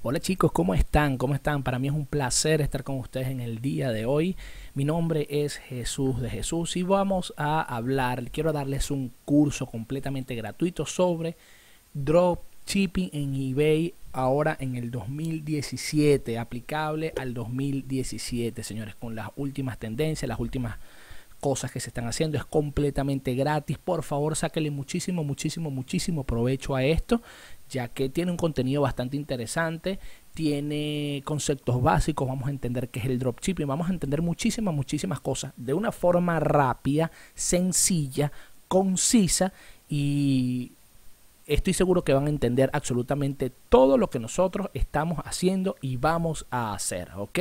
Hola chicos, ¿cómo están? ¿Cómo están? Para mí es un placer estar con ustedes en el día de hoy. Mi nombre es Jesús de Jesús y vamos a hablar, quiero darles un curso completamente gratuito sobre dropshipping en eBay ahora en el 2017, aplicable al 2017, señores, con las últimas tendencias, las últimas cosas que se están haciendo. Es completamente gratis. Por favor, sáquenle muchísimo provecho a esto, ya que tiene un contenido bastante interesante, tiene conceptos básicos, vamos a entender qué es el dropshipping, vamos a entender muchísimas cosas de una forma rápida, sencilla, concisa, y estoy seguro que van a entender absolutamente todo lo que nosotros estamos haciendo y vamos a hacer, ¿ok?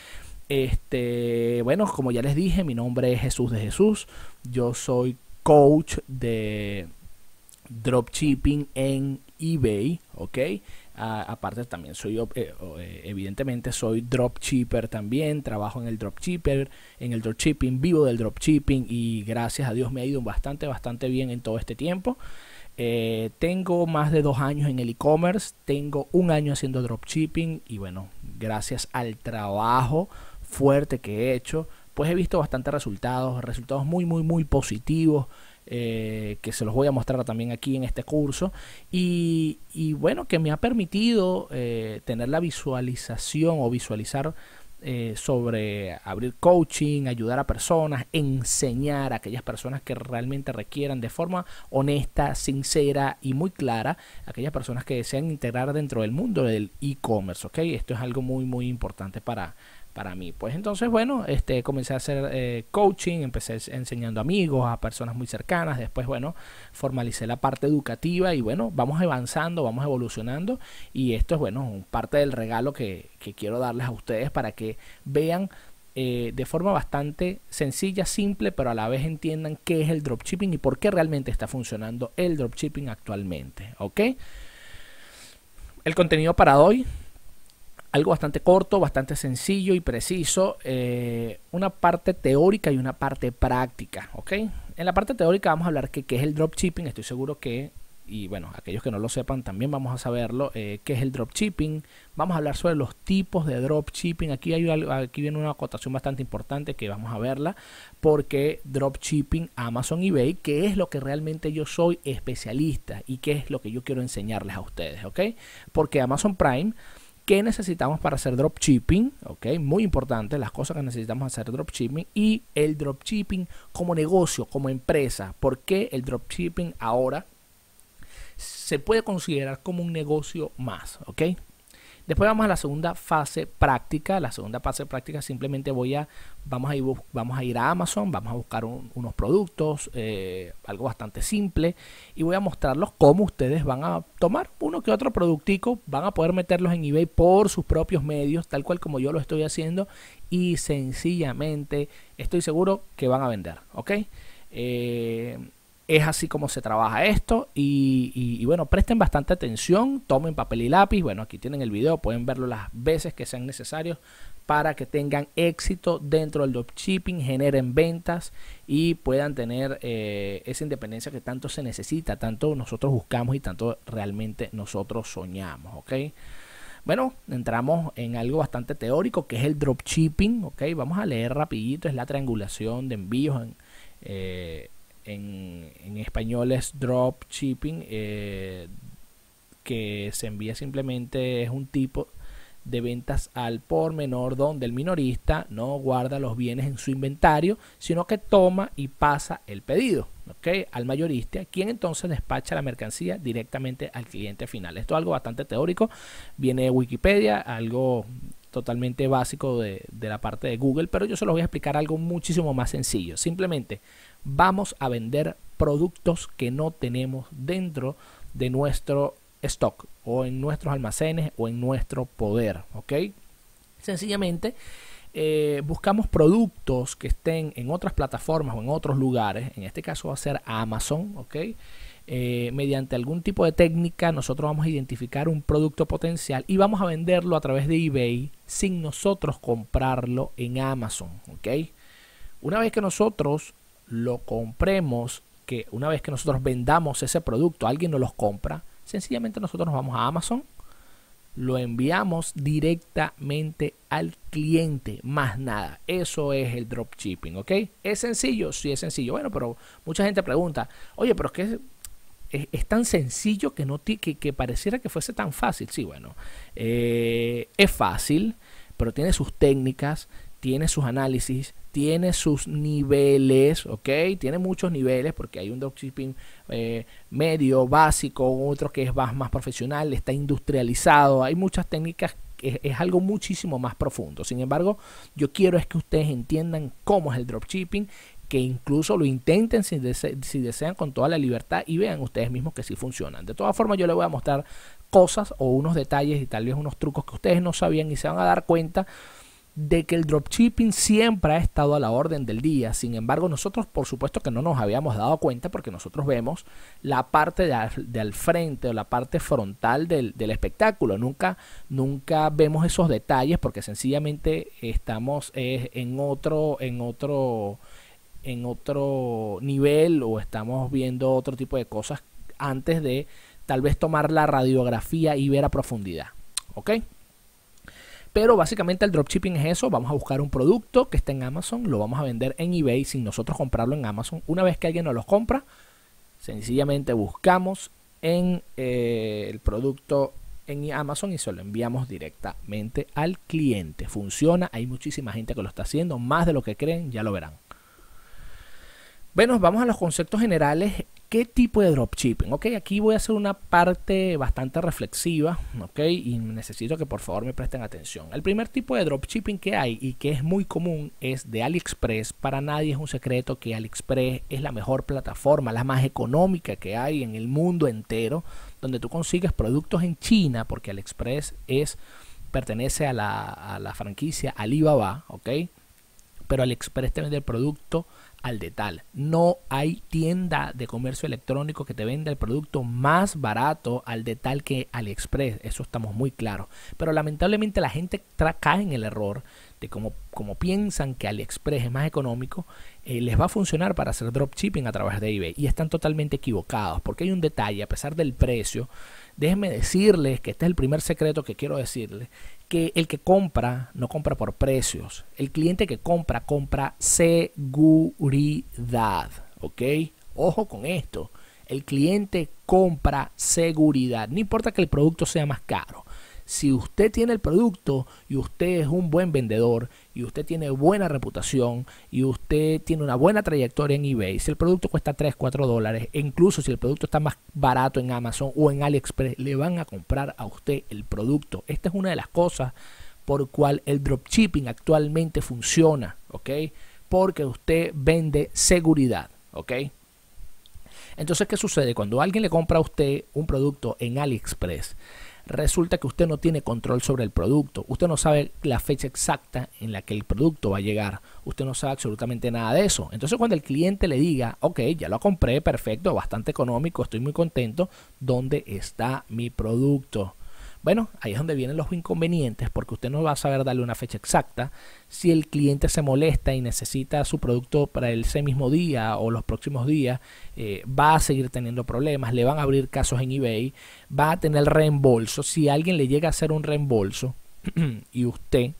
Bueno, como ya les dije, mi nombre es Jesús de Jesús. Yo soy coach de dropshipping en eBay, ¿ok? Aparte también soy, evidentemente soy dropshipper también, trabajo en el dropshipping, vivo del dropshipping y gracias a Dios me ha ido bastante bien en todo este tiempo. Tengo más de 2 años en el e-commerce, tengo un año haciendo dropshipping y bueno, gracias al trabajo fuerte que he hecho, pues he visto bastantes resultados muy positivos, que se los voy a mostrar también aquí en este curso y bueno, que me ha permitido tener la visualización o visualizar sobre abrir coaching, ayudar a personas, enseñar a aquellas personas que realmente requieran de forma honesta, sincera y muy clara, aquellas personas que desean integrar dentro del mundo del e-commerce, ¿ok? Esto es algo muy importante para mí. Pues entonces, bueno, comencé a hacer coaching, empecé enseñando amigos, a personas muy cercanas, después, bueno, formalicé la parte educativa y bueno, vamos avanzando, vamos evolucionando y esto es, bueno, parte del regalo que quiero darles a ustedes para que vean de forma bastante sencilla, simple, pero a la vez entiendan qué es el dropshipping y por qué realmente está funcionando el dropshipping actualmente, ¿ok? El contenido para hoy, algo bastante corto, bastante sencillo y preciso, una parte teórica y una parte práctica, ¿ok? En la parte teórica vamos a hablar qué es el dropshipping, estoy seguro que, y bueno, aquellos que no lo sepan también vamos a saberlo, qué es el dropshipping, vamos a hablar sobre los tipos de dropshipping, aquí viene una acotación bastante importante que vamos a verla, porque dropshipping, Amazon, eBay, que es lo que realmente yo soy especialista y qué es lo que yo quiero enseñarles a ustedes, ¿ok? Porque Amazon Prime, ¿qué necesitamos para hacer dropshipping? Ok, muy importante, las cosas que necesitamos hacer dropshipping y el dropshipping como negocio, como empresa. ¿Por qué el dropshipping ahora se puede considerar como un negocio más? Ok. Después vamos a la segunda fase práctica. La segunda fase práctica simplemente vamos a ir a Amazon, vamos a buscar unos productos, algo bastante simple, y voy a mostrarlos cómo ustedes van a tomar uno que otro productico, van a poder meterlos en eBay por sus propios medios, tal cual como yo lo estoy haciendo, y sencillamente estoy seguro que van a vender, ¿ok? Es así como se trabaja esto y bueno, presten bastante atención, tomen papel y lápiz, bueno, aquí tienen el video, pueden verlo las veces que sean necesarios para que tengan éxito dentro del dropshipping, generen ventas y puedan tener esa independencia que tanto se necesita, tanto nosotros buscamos y tanto realmente nosotros soñamos, ¿ok? Bueno, entramos en algo bastante teórico que es el dropshipping, ¿ok? Vamos a leer rapidito, es la triangulación de envíos en español es dropshipping, que se envía simplemente, es un tipo de ventas al por menor donde el minorista no guarda los bienes en su inventario, sino que toma y pasa el pedido, ¿okay?, al mayorista, quien entonces despacha la mercancía directamente al cliente final. Esto es algo bastante teórico, viene de Wikipedia, algo totalmente básico de la parte de Google, pero yo se los voy a explicar algo muchísimo más sencillo. Simplemente vamos a vender productos que no tenemos dentro de nuestro stock o en nuestros almacenes o en nuestro poder, ¿ok? Sencillamente buscamos productos que estén en otras plataformas o en otros lugares, en este caso va a ser Amazon, ¿ok? Mediante algún tipo de técnica nosotros vamos a identificar un producto potencial y vamos a venderlo a través de eBay sin nosotros comprarlo en Amazon, ¿ok? Una vez que nosotros lo compremos, que una vez que nosotros vendamos ese producto, alguien nos los compra, sencillamente nosotros nos vamos a Amazon, lo enviamos directamente al cliente, más nada. Eso es el dropshipping, ¿ok? ¿Es sencillo? Sí, es sencillo. Bueno, pero mucha gente pregunta, oye, pero es que es tan sencillo que, no que pareciera que fuese tan fácil. Sí, bueno, es fácil, pero tiene sus técnicas, tiene sus análisis, tiene sus niveles, ¿ok? Tiene muchos niveles porque hay un dropshipping medio, básico, otro que es más profesional, está industrializado, hay muchas técnicas, es algo muchísimo más profundo. Sin embargo, yo quiero es que ustedes entiendan cómo es el dropshipping, que incluso lo intenten si desean con toda la libertad y vean ustedes mismos que sí funcionan. De todas formas, yo les voy a mostrar cosas o unos detalles y tal vez unos trucos que ustedes no sabían y se van a dar cuenta de que el dropshipping siempre ha estado a la orden del día. Sin embargo, nosotros por supuesto que no nos habíamos dado cuenta porque nosotros vemos la parte de al frente o la parte frontal del espectáculo. Nunca vemos esos detalles porque sencillamente estamos en otro nivel o estamos viendo otro tipo de cosas antes de tal vez tomar la radiografía y ver a profundidad, ¿ok? Pero básicamente el dropshipping es eso. Vamos a buscar un producto que esté en Amazon, lo vamos a vender en eBay sin nosotros comprarlo en Amazon. Una vez que alguien nos lo compra, sencillamente buscamos en el producto en Amazon y se lo enviamos directamente al cliente. Funciona, hay muchísima gente que lo está haciendo, más de lo que creen, ya lo verán. Bueno, vamos a los conceptos generales. ¿Qué tipo de dropshipping? Ok, aquí voy a hacer una parte bastante reflexiva, ok, y necesito que por favor me presten atención. El primer tipo de dropshipping que hay y que es muy común es de AliExpress. Para nadie es un secreto que AliExpress es la mejor plataforma, la más económica que hay en el mundo entero, donde tú consigues productos en China, porque AliExpress pertenece a la franquicia Alibaba, ok, pero AliExpress te vende el producto al detalle. No hay tienda de comercio electrónico que te venda el producto más barato al detalle que AliExpress. Eso estamos muy claros. Pero lamentablemente la gente cae en el error de como piensan que AliExpress es más económico, les va a funcionar para hacer dropshipping a través de eBay. Y están totalmente equivocados porque hay un detalle, a pesar del precio. Déjenme decirles que este es el primer secreto que quiero decirles, que el que compra no compra por precios. El cliente que compra seguridad, ¿ok? Ojo con esto. El cliente compra seguridad. No importa que el producto sea más caro. Si usted tiene el producto y usted es un buen vendedor y usted tiene buena reputación y usted tiene una buena trayectoria en eBay, si el producto cuesta 3, 4 dólares, e incluso si el producto está más barato en Amazon o en AliExpress, le van a comprar a usted el producto. Esta es una de las cosas por cual el dropshipping actualmente funciona, ¿ok? Porque usted vende seguridad, ¿ok? Entonces, ¿qué sucede? Cuando alguien le compra a usted un producto en AliExpress, resulta que usted no tiene control sobre el producto. Usted no sabe la fecha exacta en la que el producto va a llegar. Usted no sabe absolutamente nada de eso. Entonces, cuando el cliente le diga, ok, ya lo compré, perfecto, bastante económico, estoy muy contento, ¿dónde está mi producto? Bueno, ahí es donde vienen los inconvenientes, porque usted no va a saber darle una fecha exacta. Si el cliente se molesta y necesita su producto para ese mismo día o los próximos días, va a seguir teniendo problemas, le van a abrir casos en eBay, va a tener reembolso. Si alguien le llega a hacer un reembolso y usted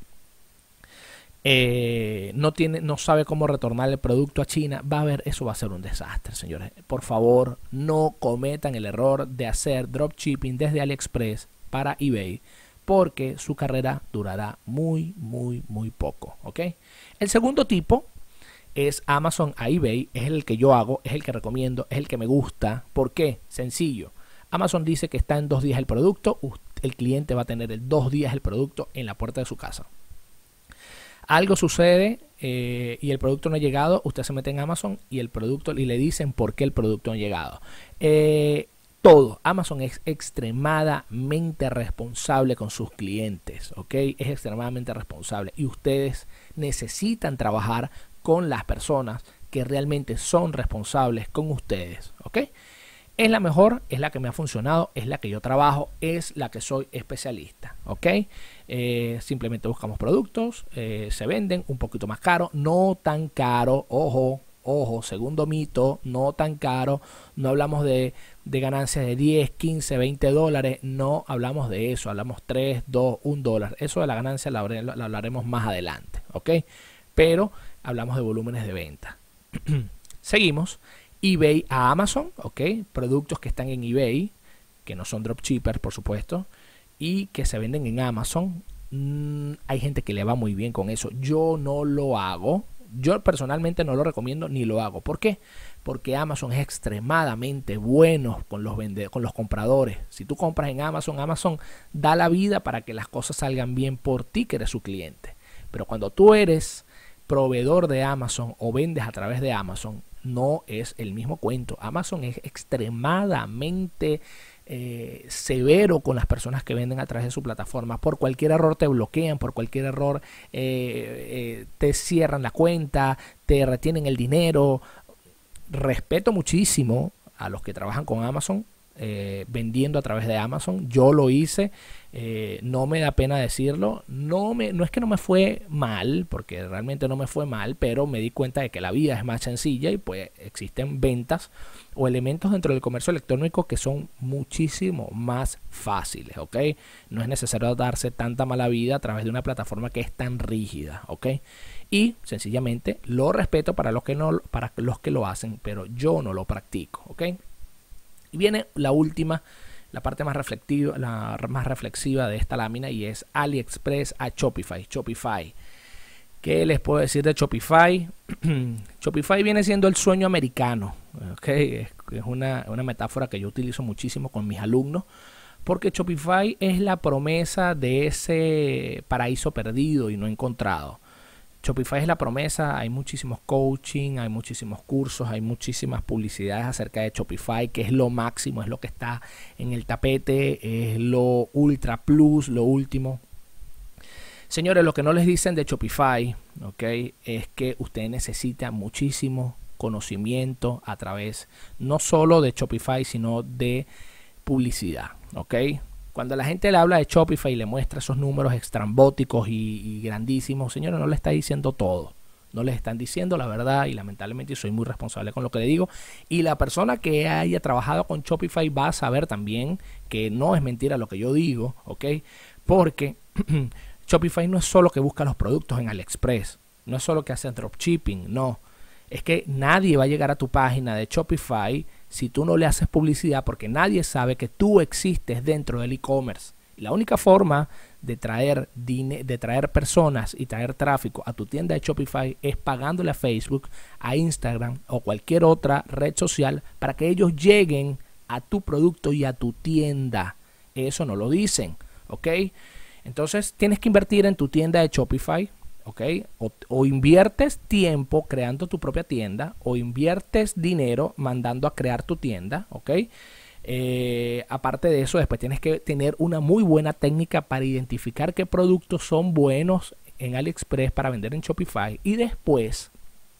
no sabe cómo retornar el producto a China, eso va a ser un desastre, señores. Por favor, no cometan el error de hacer dropshipping desde AliExpress para eBay, porque su carrera durará muy poco, ¿ok? El segundo tipo es Amazon a eBay, es el que yo hago, es el que recomiendo, es el que me gusta. ¿Por qué? Sencillo. Amazon dice que está en 2 días el producto, el cliente va a tener en 2 días el producto en la puerta de su casa. Algo sucede y el producto no ha llegado, usted se mete en Amazon y el producto, y le dicen por qué el producto no ha llegado. Todo. Amazon es extremadamente responsable con sus clientes, ¿ok? Es extremadamente responsable y ustedes necesitan trabajar con las personas que realmente son responsables con ustedes, ¿ok? Es la mejor, es la que me ha funcionado, es la que yo trabajo, es la que soy especialista, ¿ok? Simplemente buscamos productos, se venden un poquito más caro, no tan caro, ojo, Ojo, segundo mito, no tan caro, no hablamos de ganancias de 10, 15, 20 dólares, no hablamos de eso, hablamos 3, 2, 1 dólar. Eso de la ganancia la hablaremos más adelante, ¿ok? Pero hablamos de volúmenes de venta. Seguimos, eBay a Amazon, ¿ok? Productos que están en eBay, que no son dropshippers, por supuesto, y que se venden en Amazon. Hay gente que le va muy bien con eso. Yo no lo hago. Yo personalmente no lo recomiendo ni lo hago. ¿Por qué? Porque Amazon es extremadamente bueno con los compradores. Si tú compras en Amazon, Amazon da la vida para que las cosas salgan bien por ti, que eres su cliente. Pero cuando tú eres proveedor de Amazon o vendes a través de Amazon, no es el mismo cuento. Amazon es extremadamente severo con las personas que venden a través de su plataforma. Por cualquier error te bloquean, por cualquier error te cierran la cuenta, te retienen el dinero. Respeto muchísimo a los que trabajan con Amazon, vendiendo a través de Amazon. Yo lo hice, no me da pena decirlo. No es que no me fue mal, porque realmente no me fue mal, pero me di cuenta de que la vida es más sencilla y pues existen ventas o elementos dentro del comercio electrónico que son muchísimo más fáciles, ¿ok? No es necesario darse tanta mala vida a través de una plataforma que es tan rígida, ¿ok? Y sencillamente lo respeto para los que lo hacen, pero yo no lo practico, ¿ok? Y viene la última, la parte más reflexiva de esta lámina, y es AliExpress a Shopify. Shopify. ¿Qué les puedo decir de Shopify? Shopify viene siendo el sueño americano, ¿okay? Es una metáfora que yo utilizo muchísimo con mis alumnos, porque Shopify es la promesa de ese paraíso perdido y no encontrado. Shopify es la promesa, hay muchísimos coaching, hay muchísimos cursos, hay muchísimas publicidades acerca de Shopify, que es lo máximo, es lo que está en el tapete, es lo ultra plus, lo último. Señores, lo que no les dicen de Shopify, ¿okay? Es que usted necesita muchísimo conocimiento a través no solo de Shopify, sino de publicidad, ¿ok? Cuando la gente le habla de Shopify y le muestra esos números estrambóticos y grandísimos, señores, no le está diciendo todo. No les están diciendo la verdad, y lamentablemente soy muy responsable con lo que le digo. Y la persona que haya trabajado con Shopify va a saber también que no es mentira lo que yo digo, ¿ok? Porque Shopify no es solo que busca los productos en AliExpress, no es solo que hace dropshipping, no. Es que nadie va a llegar a tu página de Shopify si tú no le haces publicidad, porque nadie sabe que tú existes dentro del e-commerce. La única forma de traer personas y traer tráfico a tu tienda de Shopify es pagándole a Facebook, a Instagram o cualquier otra red social para que ellos lleguen a tu producto y a tu tienda. Eso no lo dicen, ¿ok? Entonces tienes que invertir en tu tienda de Shopify, ¿ok? O inviertes tiempo creando tu propia tienda, o inviertes dinero mandando a crear tu tienda, ¿ok? Aparte de eso, después tienes que tener una muy buena técnica para identificar qué productos son buenos en AliExpress para vender en Shopify. Y después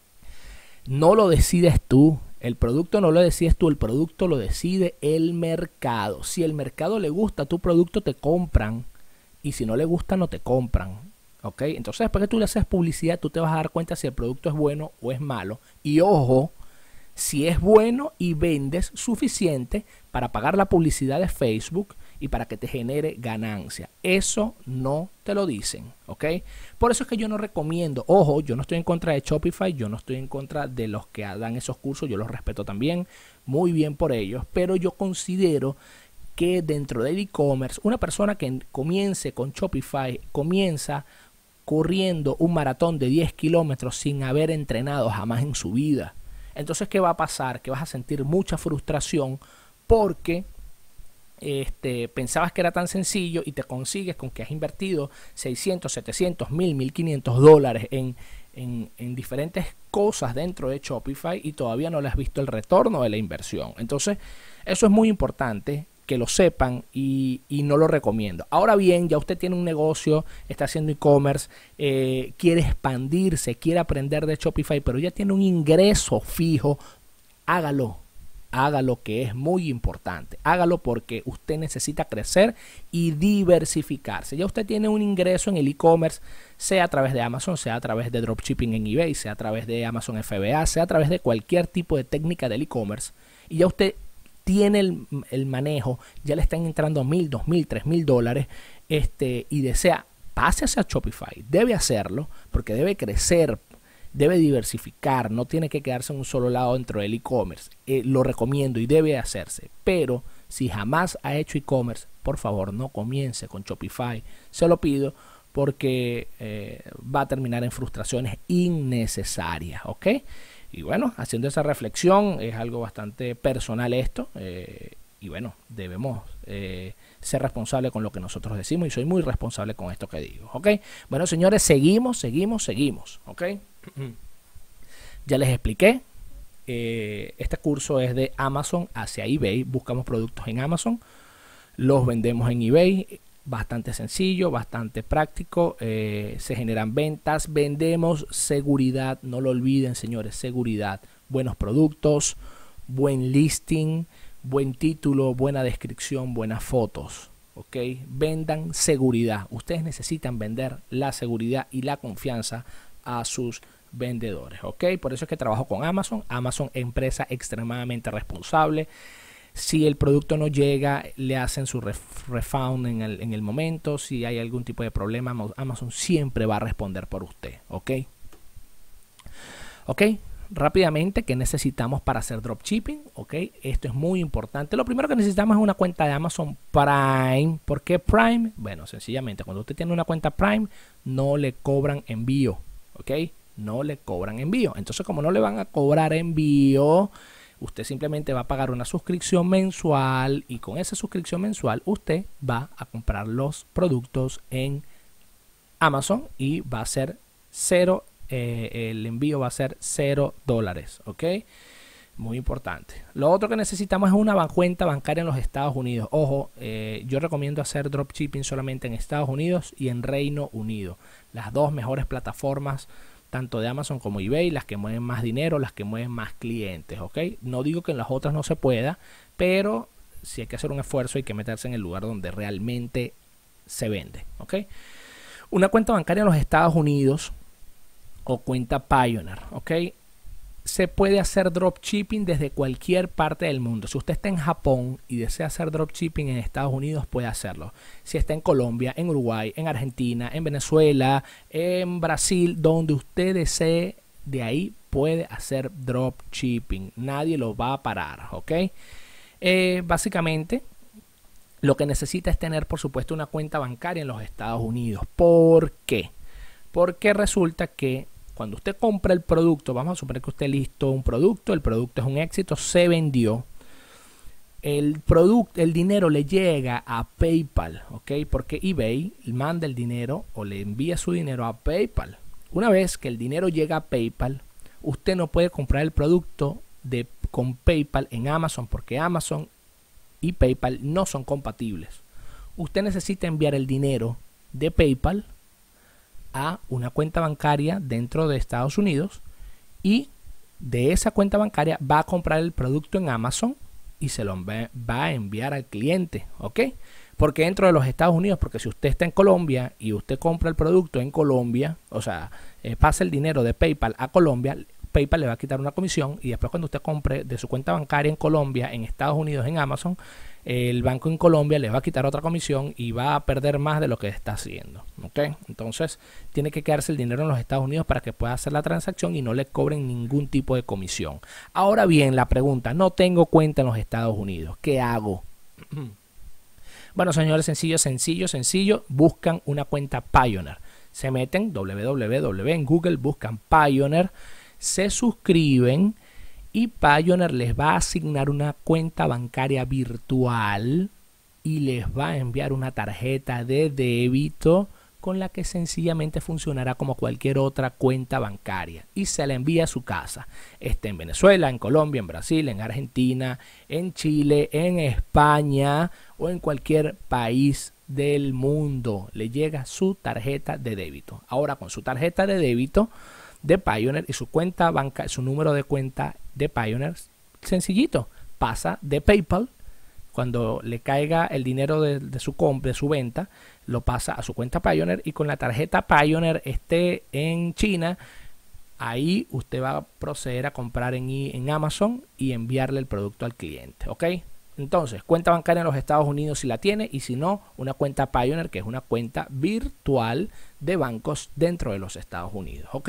no lo decides tú, el producto no lo decides tú, el producto lo decide el mercado. Si el mercado le gusta tu producto, te compran, y si no le gusta, no te compran, ¿ok? Entonces después que tú le haces publicidad, tú te vas a dar cuenta si el producto es bueno o es malo. Y ojo, si es bueno y vendes suficiente para pagar la publicidad de Facebook y para que te genere ganancia. Eso no te lo dicen, ¿ok? Por eso es que yo no recomiendo, ojo, yo no estoy en contra de Shopify, yo no estoy en contra de los que dan esos cursos, yo los respeto también, muy bien por ellos, pero yo considero que dentro del e-commerce, una persona que comience con Shopify, comienza corriendo un maratón de 10 kilómetros sin haber entrenado jamás en su vida. Entonces, ¿qué va a pasar? Que vas a sentir mucha frustración porque pensabas que era tan sencillo y te consigues con que has invertido 600, 700, 1000, 1500 dólares en diferentes cosas dentro de Shopify y todavía no le has visto el retorno de la inversión. Entonces, eso es muy importante que lo sepan y no lo recomiendo. Ahora bien, ya usted tiene un negocio, está haciendo e-commerce, quiere expandirse, quiere aprender de Shopify, pero ya tiene un ingreso fijo, hágalo. hágalo, que es muy importante. Hágalo porque usted necesita crecer y diversificarse. Ya usted tiene un ingreso en el e-commerce, sea a través de Amazon, sea a través de dropshipping en eBay, sea a través de Amazon FBA, sea a través de cualquier tipo de técnica del e-commerce. Y ya usted tiene el manejo, ya le están entrando $1,000, $2,000, $3,000 y desea, pase hacia Shopify. Debe hacerlo porque debe crecer, debe diversificar, no tiene que quedarse en un solo lado dentro del e-commerce. Lo recomiendo y debe hacerse, pero si jamás ha hecho e-commerce, por favor no comience con Shopify, se lo pido, porque va a terminar en frustraciones innecesarias, ¿ok? Y bueno, haciendo esa reflexión, es algo bastante personal esto, y bueno, debemos ser responsables con lo que nosotros decimos, y soy muy responsable con esto que digo, ¿ok? Bueno, señores, seguimos, ¿ok? Ya les expliqué, este curso es de Amazon hacia eBay. Buscamos productos en Amazon, los vendemos en eBay. Bastante sencillo, bastante práctico, se generan ventas, vendemos seguridad, no lo olviden, señores, seguridad, buenos productos, buen listing, buen título, buena descripción, buenas fotos, ¿ok? Vendan seguridad. Ustedes necesitan vender la seguridad y la confianza a sus vendedores, ¿ok? Por eso es que trabajo con Amazon. Amazon, empresa extremadamente responsable. Si el producto no llega, le hacen su refund en el momento. Si hay algún tipo de problema, Amazon siempre va a responder por usted, ¿ok? Ok, rápidamente, ¿qué necesitamos para hacer dropshipping? Ok, esto es muy importante. Lo primero que necesitamos es una cuenta de Amazon Prime. ¿Por qué Prime? Bueno, sencillamente, cuando usted tiene una cuenta Prime, no le cobran envío, ¿ok? No le cobran envío. Entonces, como no le van a cobrar envío, usted simplemente va a pagar una suscripción mensual, y con esa suscripción mensual usted va a comprar los productos en Amazon y va a ser cero, el envío va a ser $0, ¿ok? Muy importante. Lo otro que necesitamos es una cuenta bancaria en los Estados Unidos. Ojo, yo recomiendo hacer dropshipping solamente en Estados Unidos y en Reino Unido. Las dos mejores plataformas, tanto de Amazon como eBay, las que mueven más dinero, las que mueven más clientes, ¿ok? No digo que en las otras no se pueda, pero si hay que hacer un esfuerzo, hay que meterse en el lugar donde realmente se vende, ¿ok? Una cuenta bancaria en los Estados Unidos o cuenta Payoneer, ¿ok? Se puede hacer dropshipping desde cualquier parte del mundo. Si usted está en Japón y desea hacer dropshipping en Estados Unidos, puede hacerlo. Si está en Colombia, en Uruguay, en Argentina, en Venezuela, en Brasil, donde usted desee, de ahí puede hacer dropshipping. Nadie lo va a parar, ¿ok? Básicamente, lo que necesita es tener, por supuesto, una cuenta bancaria en los Estados Unidos. ¿Por qué? Porque resulta que cuando usted compra el producto, vamos a suponer que usted listó un producto, el producto es un éxito, se vendió, el dinero le llega a PayPal, ¿ok? Porque eBay manda el dinero o le envía su dinero a PayPal. Una vez que el dinero llega a PayPal, usted no puede comprar el producto con PayPal en Amazon, porque Amazon y PayPal no son compatibles. Usted necesita enviar el dinero de PayPal a una cuenta bancaria dentro de Estados Unidos, y de esa cuenta bancaria va a comprar el producto en Amazon y se lo va a enviar al cliente, ¿ok? Porque dentro de los Estados Unidos, porque si usted está en Colombia y usted compra el producto en Colombia, o sea, pasa el dinero de PayPal a Colombia, PayPal le va a quitar una comisión, y después cuando usted compre de su cuenta bancaria en Colombia, en Estados Unidos, en Amazon, el banco en Colombia le va a quitar otra comisión y va a perder más de lo que está haciendo, ¿ok? Entonces tiene que quedarse el dinero en los Estados Unidos para que pueda hacer la transacción y no le cobren ningún tipo de comisión. Ahora bien, la pregunta: no tengo cuenta en los Estados Unidos, ¿qué hago? Bueno, señores, sencillo, buscan una cuenta Payoneer. Se meten en Google, buscan Payoneer, se suscriben y Payoneer les va a asignar una cuenta bancaria virtual y les va a enviar una tarjeta de débito con la que sencillamente funcionará como cualquier otra cuenta bancaria y se la envía a su casa. Esté en Venezuela, en Colombia, en Brasil, en Argentina, en Chile, en España o en cualquier país del mundo. Le llega su tarjeta de débito. Ahora, con su tarjeta de débito de Payoneer y su cuenta bancaria, su número de cuenta de Payoneer, sencillito, pasa de PayPal. Cuando le caiga el dinero de su compra, de su venta, lo pasa a su cuenta Payoneer, y con la tarjeta Payoneer esté en China, ahí usted va a proceder a comprar en Amazon y enviarle el producto al cliente, ¿ok? Entonces, cuenta bancaria en los Estados Unidos si la tiene, y si no, una cuenta Payoneer, que es una cuenta virtual de bancos dentro de los Estados Unidos, ¿ok?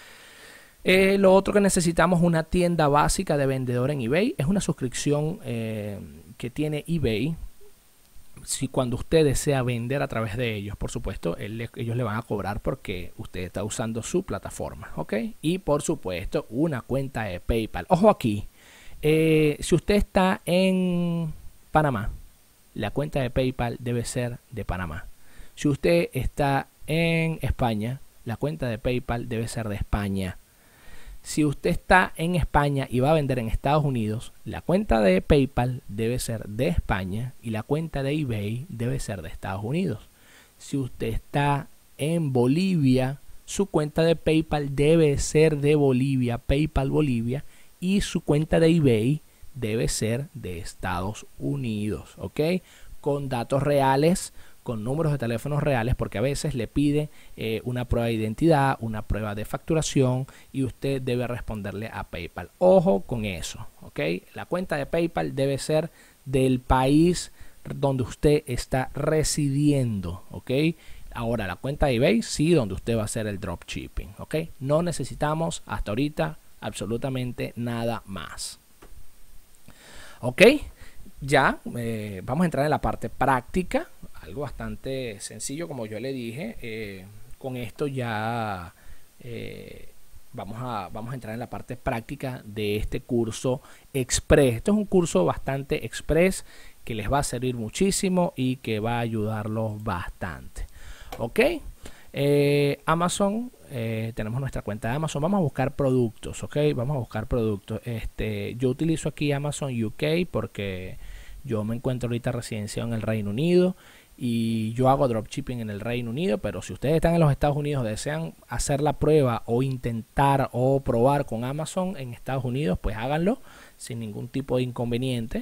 Lo otro que necesitamos, una tienda básica de vendedor en eBay. Es una suscripción que tiene eBay. Si cuando usted desea vender a través de ellos, por supuesto, ellos le van a cobrar porque usted está usando su plataforma, ¿ok? Y por supuesto, una cuenta de PayPal. Ojo aquí, si usted está en Panamá, la cuenta de PayPal debe ser de Panamá. Si usted está en España, la cuenta de PayPal debe ser de España. Si usted está en España y va a vender en Estados Unidos, la cuenta de PayPal debe ser de España y la cuenta de eBay debe ser de Estados Unidos. Si usted está en Bolivia, su cuenta de PayPal debe ser de Bolivia, PayPal Bolivia, y su cuenta de eBay debe ser de Estados Unidos, ¿ok? Con datos reales, con números de teléfonos reales, porque a veces le pide una prueba de identidad, una prueba de facturación, y usted debe responderle a PayPal. Ojo con eso, ¿ok? La cuenta de PayPal debe ser del país donde usted está residiendo, ¿ok? Ahora, la cuenta de eBay, sí, donde usted va a hacer el dropshipping, ¿ok? No necesitamos hasta ahorita absolutamente nada más, ¿ok? Ya vamos a entrar en la parte práctica, algo bastante sencillo, como yo le dije. Con esto ya vamos a entrar en la parte práctica de este curso express. Esto es un curso bastante express que les va a servir muchísimo y que va a ayudarlos bastante, ¿ok? Amazon, tenemos nuestra cuenta de Amazon. Vamos a buscar productos, ¿ok? Vamos a buscar productos. Yo utilizo aquí Amazon UK porque yo me encuentro ahorita residenciado en el Reino Unido y yo hago dropshipping en el Reino Unido, pero si ustedes están en los Estados Unidos, desean hacer la prueba o intentar o probar con Amazon en Estados Unidos, pues háganlo sin ningún tipo de inconveniente.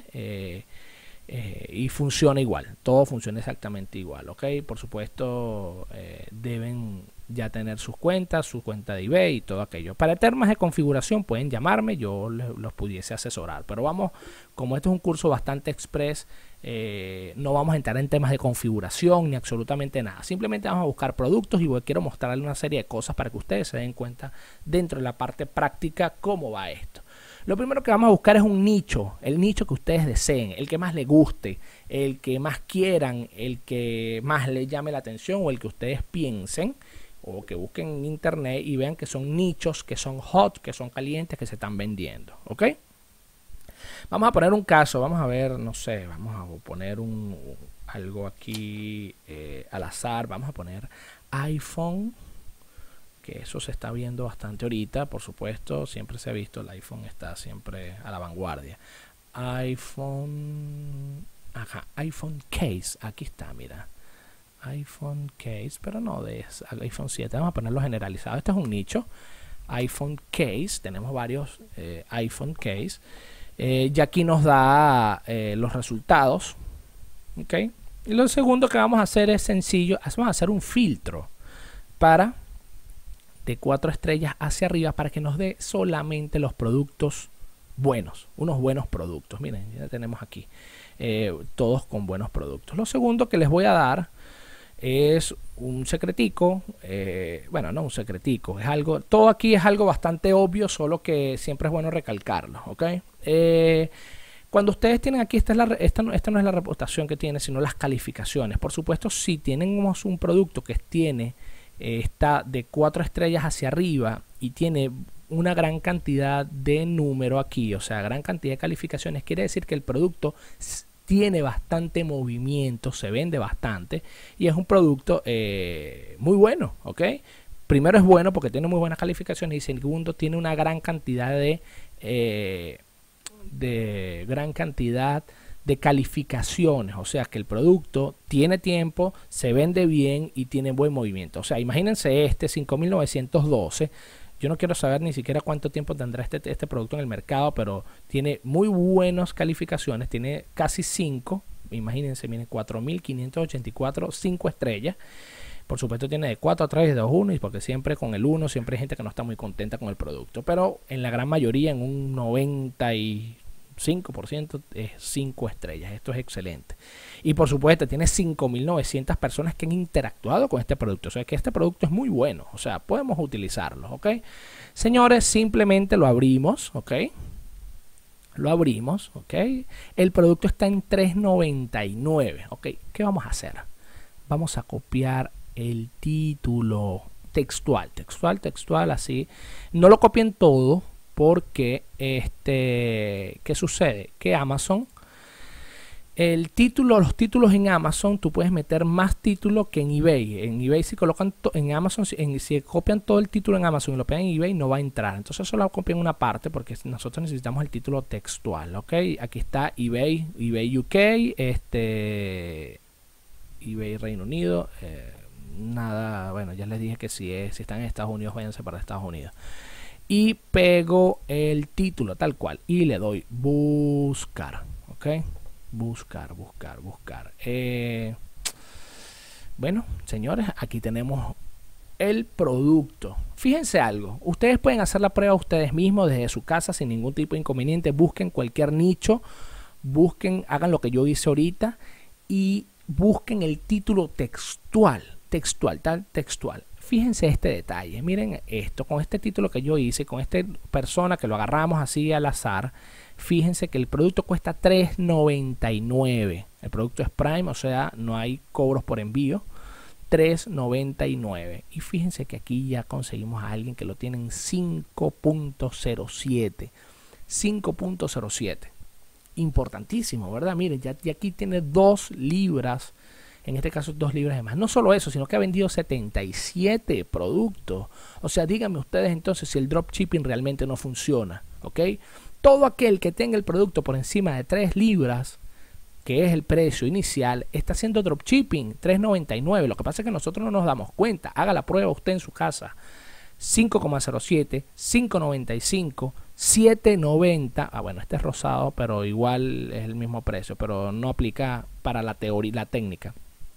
Y funciona igual, todo funciona exactamente igual, ¿ok? Por supuesto, deben ya tener sus cuentas, su cuenta de eBay y todo aquello. Para temas de configuración pueden llamarme, yo los pudiese asesorar, pero vamos, como este es un curso bastante express, no vamos a entrar en temas de configuración ni absolutamente nada. Simplemente vamos a buscar productos y quiero mostrarles una serie de cosas para que ustedes se den cuenta dentro de la parte práctica cómo va esto. Lo primero que vamos a buscar es un nicho, el nicho que ustedes deseen, el que más les guste, el que más quieran, el que más les llame la atención o el que ustedes piensen o que busquen en internet y vean que son nichos, que son hot, que son calientes, que se están vendiendo, ¿ok? Vamos a poner un caso, vamos a ver, no sé, vamos a poner algo aquí al azar, vamos a poner iPhone, que eso se está viendo bastante ahorita, por supuesto, siempre se ha visto, el iPhone está siempre a la vanguardia. iPhone Case, aquí está, mira, iPhone Case, pero no de iPhone 7, vamos a ponerlo generalizado, este es un nicho, iPhone Case, tenemos varios iPhone Case, y aquí nos da los resultados, ¿ok? Y lo segundo que vamos a hacer es sencillo, vamos a hacer un filtro para de 4 estrellas hacia arriba para que nos dé solamente los productos buenos, unos buenos productos. Miren, ya tenemos aquí todos con buenos productos. Lo segundo que les voy a dar es un secretico, bueno, no un secretico, es algo, todo aquí es algo bastante obvio, solo que siempre es bueno recalcarlo, ¿ok? Cuando ustedes tienen aquí, esta no es la reputación que tiene, sino las calificaciones. Por supuesto, si tenemos un producto que tiene está de 4 estrellas hacia arriba y tiene una gran cantidad de número aquí, o sea, gran cantidad de calificaciones, quiere decir que el producto tiene bastante movimiento, se vende bastante y es un producto muy bueno, ¿ok? Primero es bueno porque tiene muy buenas calificaciones y segundo tiene una gran cantidad de calificaciones, o sea que el producto tiene tiempo, se vende bien y tiene buen movimiento. O sea, imagínense este 5912, Yo no quiero saber ni siquiera cuánto tiempo tendrá este producto en el mercado, pero tiene muy buenas calificaciones, tiene casi 5, imagínense, miren, 4.584, 5 estrellas. Por supuesto tiene de 4 a 3, de 2 a 1, y porque siempre con el 1 siempre hay gente que no está muy contenta con el producto, pero en la gran mayoría, en un 95% es 5 estrellas. Esto es excelente. Y por supuesto tiene 5.900 personas que han interactuado con este producto. O sea que este producto es muy bueno. O sea, podemos utilizarlo, ¿ok? Señores, simplemente lo abrimos, ¿ok? Lo abrimos, ¿ok? El producto está en $3.99, ¿ok? ¿Qué vamos a hacer? Vamos a copiar el título textual, así. No lo copien todo, porque ¿qué sucede? Que Amazon, los títulos en Amazon, tú puedes meter más títulos que en eBay. En eBay, si colocan en Amazon, si copian todo el título en Amazon y lo pegan en eBay, no va a entrar. Entonces solo copian una parte, porque nosotros necesitamos el título textual, ¿ok? Aquí está eBay UK, eBay Reino Unido. Nada, bueno, ya les dije que si están en Estados Unidos, váyanse para Estados Unidos. Y pego el título tal cual y le doy buscar, ¿ok? Buscar. Bueno, señores, aquí tenemos el producto. Fíjense algo, ustedes pueden hacer la prueba ustedes mismos desde su casa sin ningún tipo de inconveniente. Busquen cualquier nicho, hagan lo que yo hice ahorita y busquen el título textual. Fíjense este detalle, miren esto, con este título que yo hice, con esta persona que lo agarramos así al azar, fíjense que el producto cuesta $3.99. El producto es Prime, o sea, no hay cobros por envío. $3.99. Y fíjense que aquí ya conseguimos a alguien que lo tiene en 5.07. 5.07. Importantísimo, ¿verdad? Miren, ya aquí tiene 2 libras. En este caso 2 libras de más. No solo eso, sino que ha vendido 77 productos. O sea, díganme ustedes entonces si el dropshipping realmente no funciona, ¿ok? Todo aquel que tenga el producto por encima de 3 libras, que es el precio inicial, está haciendo dropshipping. $3.99. Lo que pasa es que nosotros no nos damos cuenta. Haga la prueba usted en su casa. 5.07, 5.95, 7.90. Ah, bueno, este es rosado, pero igual es el mismo precio, pero no aplica para la teoría, la técnica.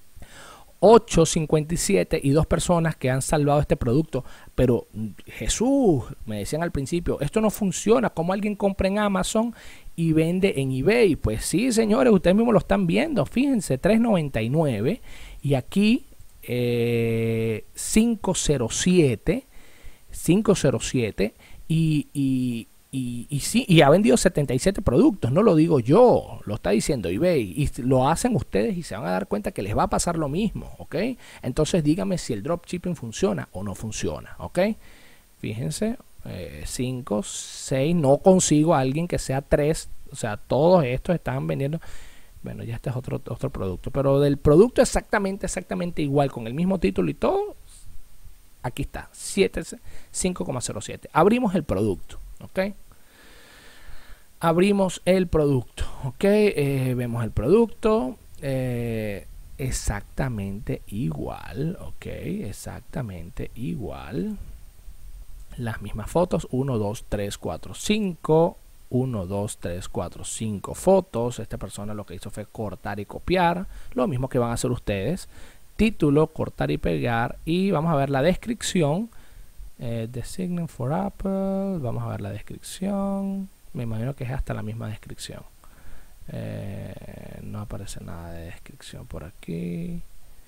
8.57 y 2 personas que han salvado este producto. Pero Jesús, me decían al principio, esto no funciona. ¿Cómo alguien compra en Amazon y vende en eBay? Pues sí, señores, ustedes mismos lo están viendo. Fíjense, $3.99 y aquí 5.07 y ha vendido 77 productos. No lo digo yo, lo está diciendo eBay, y lo hacen ustedes y se van a dar cuenta que les va a pasar lo mismo, ¿ok? Entonces díganme si el dropshipping funciona o no funciona, ¿ok? Fíjense, 5, 6, no consigo a alguien que sea 3, o sea, todos estos están vendiendo. Bueno, ya este es otro producto, pero del producto exactamente igual, con el mismo título y todo. Aquí está, 5.07. Abrimos el producto, ¿ok? Abrimos el producto, ¿ok? Vemos el producto, exactamente igual, ¿ok? Exactamente igual. Las mismas fotos, 1, 2, 3, 4, 5. 1, 2, 3, 4, 5 fotos. Esta persona lo que hizo fue cortar y copiar. Lo mismo que van a hacer ustedes. Título, cortar y pegar, y vamos a ver la descripción. Design for Apple, vamos a ver la descripción. Me imagino que es hasta la misma descripción. No aparece nada de descripción por aquí.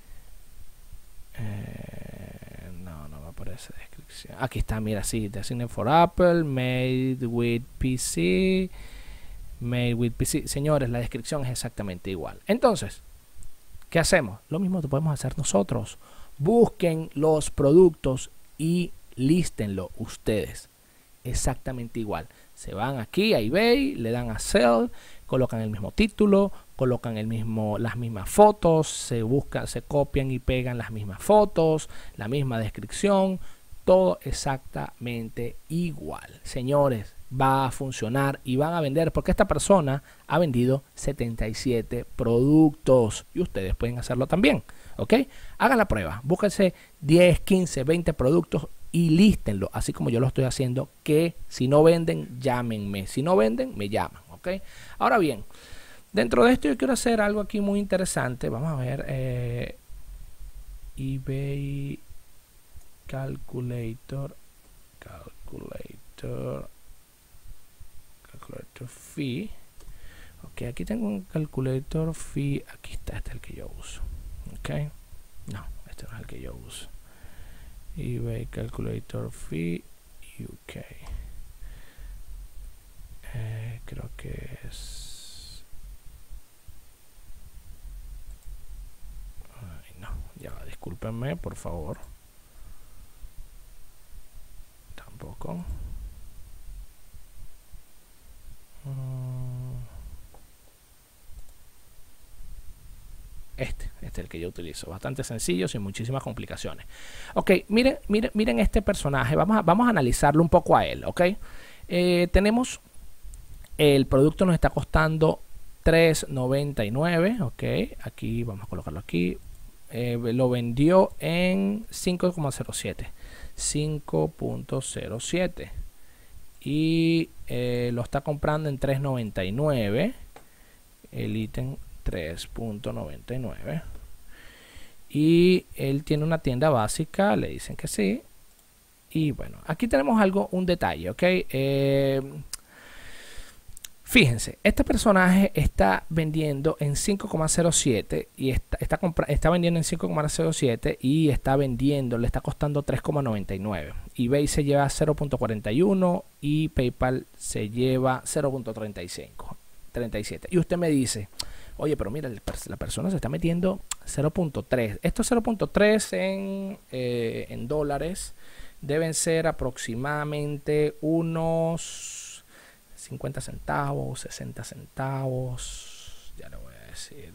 No me aparece descripción. Aquí está, mira, sí, Design for Apple, made with PC. Señores, la descripción es exactamente igual. Entonces, ¿qué hacemos? Lo mismo que podemos hacer nosotros. Busquen los productos y lístenlo ustedes. Exactamente igual. Se van aquí a eBay, le dan a Sell, colocan el mismo título, colocan las mismas fotos, se copian y pegan las mismas fotos, la misma descripción, todo exactamente igual. Señores, va a funcionar y van a vender, porque esta persona ha vendido 77 productos y ustedes pueden hacerlo también, ¿ok? Hagan la prueba, búsquense 10, 15, 20 productos y lístenlo, así como yo lo estoy haciendo, que si no venden, llámenme. Si no venden, me llaman, ¿ok? Ahora bien, dentro de esto yo quiero hacer algo aquí muy interesante. Vamos a ver, eBay Calculator Fee. Ok, aquí tengo un Calculator Fee. Aquí está, este es el que yo uso. Ok, no, este no es el que yo uso. eBay Calculator Fee UK. Creo que es... Ay, no, ya, discúlpenme, por favor. Tampoco. Este es el que yo utilizo, bastante sencillo, sin muchísimas complicaciones. Ok, miren este personaje, vamos a analizarlo un poco a él, ok. Tenemos, el producto nos está costando $3.99, ok, aquí vamos a colocarlo aquí. Lo vendió en 5.07 y lo está comprando en $3.99 el ítem, 3.99, y él tiene una tienda básica, le dicen que sí. Y bueno, aquí tenemos un detalle, ok. Fíjense, este personaje está vendiendo en 5.07 y está vendiendo en 5.07 y está vendiendo, le está costando 3.99. eBay se lleva 0.41 y PayPal se lleva 0.37. Y usted me dice, oye, pero mira, la persona se está metiendo 0.3. Estos 0.3 en dólares deben ser aproximadamente unos 50 centavos, 60 centavos. Ya le voy a decir,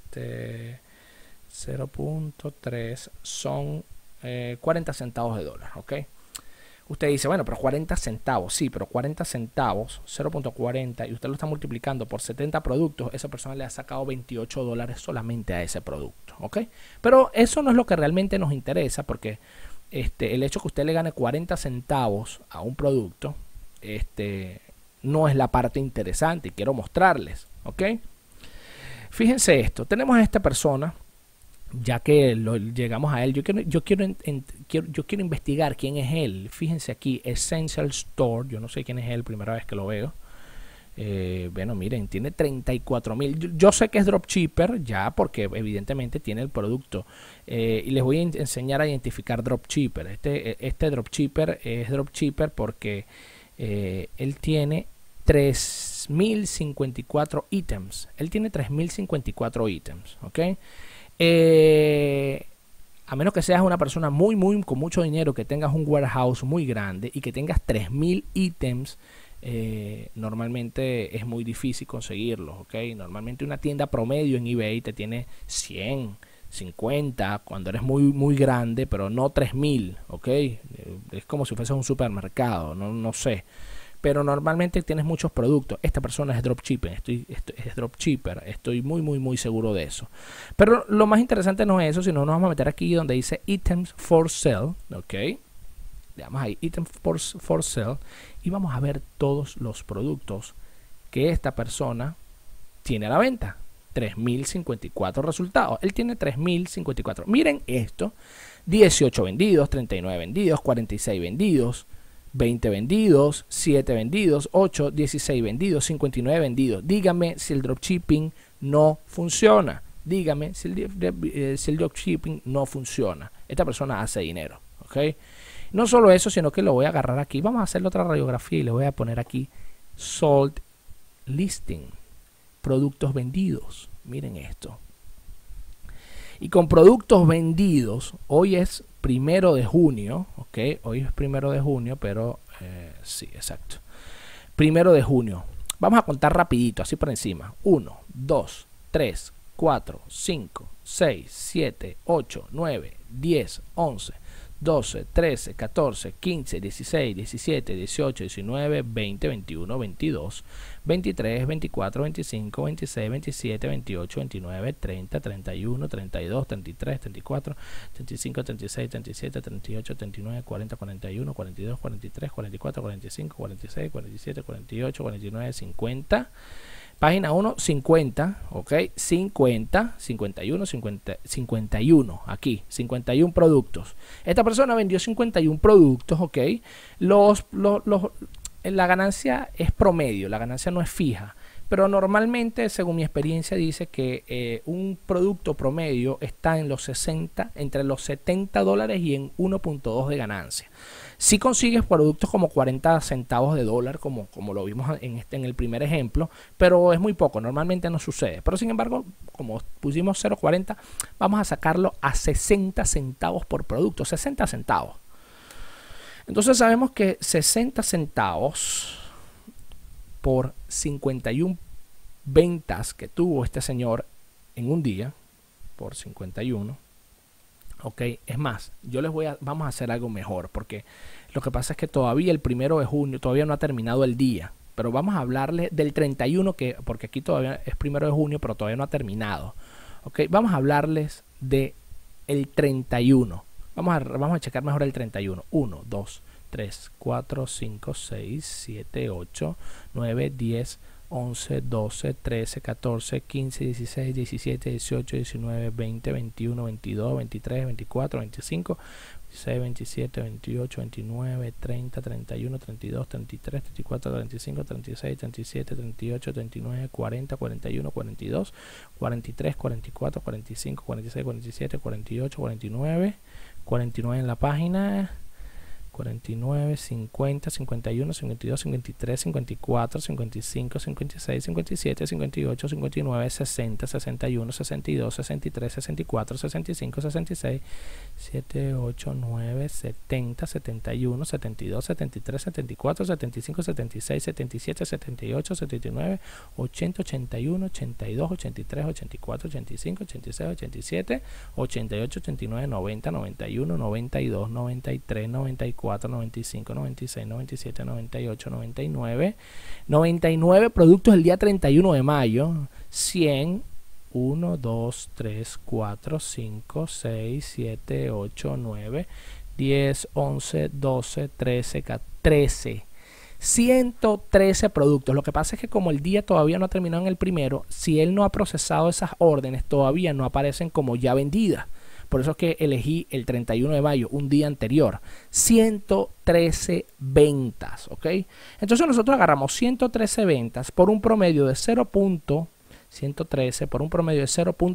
0.3 son 40 centavos de dólar, ¿ok? Usted dice, bueno, pero 40 centavos, sí, pero 40 centavos, 0.40, y usted lo está multiplicando por 70 productos, esa persona le ha sacado $28 solamente a ese producto, ¿ok? Pero eso no es lo que realmente nos interesa, porque el hecho que usted le gane 40 centavos a un producto, no es la parte interesante, y quiero mostrarles, ¿ok? Fíjense esto, tenemos a esta persona. Ya que llegamos a él, yo quiero investigar quién es él. Fíjense aquí, Essential Store, yo no sé quién es él, primera vez que lo veo. Bueno, miren, tiene 34.000. Yo sé que es dropshipper ya, porque evidentemente tiene el producto. Y les voy a enseñar a identificar dropshipper. Este dropshipper es dropshipper porque él tiene 3.054 ítems. Él tiene 3.054 ítems, ¿ok? A menos que seas una persona con mucho dinero, que tengas un warehouse muy grande y que tengas 3.000 ítems, normalmente es muy difícil conseguirlos, ¿ok? Normalmente una tienda promedio en eBay te tiene 100, 50 cuando eres muy grande, pero no 3.000, ¿ok? Es como si fuese un supermercado, no sé. Pero normalmente tienes muchos productos. Esta persona es dropshipper, estoy muy seguro de eso. Pero lo más interesante no es eso, sino nos vamos a meter aquí donde dice Items for Sale, ¿ok? Le damos ahí Items for Sale y vamos a ver todos los productos que esta persona tiene a la venta. 3.054 resultados. Él tiene 3.054. Miren esto: 18 vendidos, 39 vendidos, 46 vendidos, 20 vendidos, 7 vendidos, 8, 16 vendidos, 59 vendidos. Dígame si el dropshipping no funciona. Dígame si el dropshipping no funciona. Esta persona hace dinero, ¿ok? No solo eso, sino que lo voy a agarrar aquí. Vamos a hacerle otra radiografía y le voy a poner aquí Sold Listing, productos vendidos. Miren esto. Y con productos vendidos, hoy es 1 de junio, ¿ok? Hoy es 1 de junio, pero sí, exacto. 1 de junio. Vamos a contar rapidito, así por encima. 1, 2, 3, 4, 5, 6, 7, 8, 9, 10, 11, 12, 13, 14, 15, 16, 17, 18, 19, 20, 21, 22, 23, 24, 25, 26, 27, 28, 29, 30, 31, 32, 33, 34, 35, 36, 37, 38, 39, 40, 41, 42, 43, 44, 45, 46, 47, 48, 49, 50. Página 1, 50, ok, 50, 51, 50, 51, aquí, 51 productos. Esta persona vendió 51 productos, ok. La ganancia es promedio, la ganancia no es fija. Pero normalmente, según mi experiencia, dice que un producto promedio está en los 60, entre los $70 y en 1.2 de ganancia. Si consigues productos como 40 centavos de dólar, como lo vimos en el primer ejemplo, pero es muy poco, normalmente no sucede. Pero sin embargo, como pusimos 0.40, vamos a sacarlo a 60 centavos por producto, 60 centavos. Entonces sabemos que 60 centavos por 51 ventas que tuvo este señor en un día, por 51. Ok, es más, vamos a hacer algo mejor, porque lo que pasa es que todavía el 1 de junio, todavía no ha terminado el día, pero vamos a hablarle del 31, porque aquí todavía es 1 de junio, pero todavía no ha terminado. Ok, vamos a hablarles de el 31. Vamos a checar mejor el 31. 1, 2, 3, 4, 5, 6, 7, 8, 9, 10, 11, 12, 13, 14, 15, 16, 17, 18, 19, 20, 21, 22, 23, 24, 25, 26, 27, 28, 29, 30, 31, 32, 33, 34, 35, 36, 37, 38, 39, 40, 41, 42, 43, 44, 45, 46, 47, 48, 49, 49 en la página, 49, 50, 51, 52, 53, 54, 55, 56, 57, 58, 59, 60, 61, 62, 63, 64, 65, 66, 7, 8, 9, 70, 71, 72, 73, 74, 75, 76, 77, 78, 79, 80, 81, 82, 83, 84, 85, 86, 87, 88, 89, 90, 91, 92, 93, 94, 95, 96, 97, 98, 99, 99 productos el día 31 de mayo, 100, 1, 2, 3, 4, 5, 6, 7, 8, 9, 10, 11, 12, 13, 13. 113 productos. Lo que pasa es que como el día todavía no ha terminado en el primero, si él no ha procesado esas órdenes, todavía no aparecen como ya vendidas. Por eso es que elegí el 31 de mayo, un día anterior. 113 ventas, ¿ok? Entonces nosotros agarramos 113 ventas por un promedio de 113 por un promedio de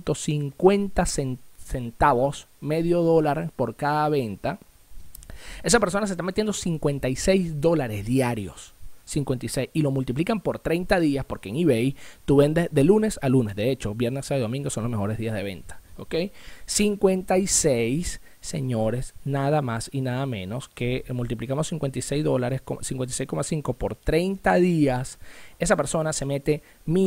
0.50 centavos, medio dólar por cada venta. Esa persona se está metiendo $56 diarios. 56 y lo multiplican por 30 días, porque en eBay tú vendes de lunes a lunes. De hecho, viernes, sábado y domingo son los mejores días de venta. ¿Ok? 56, señores, nada más y nada menos que multiplicamos $56, 56,5 por 30 días. Esa persona se mete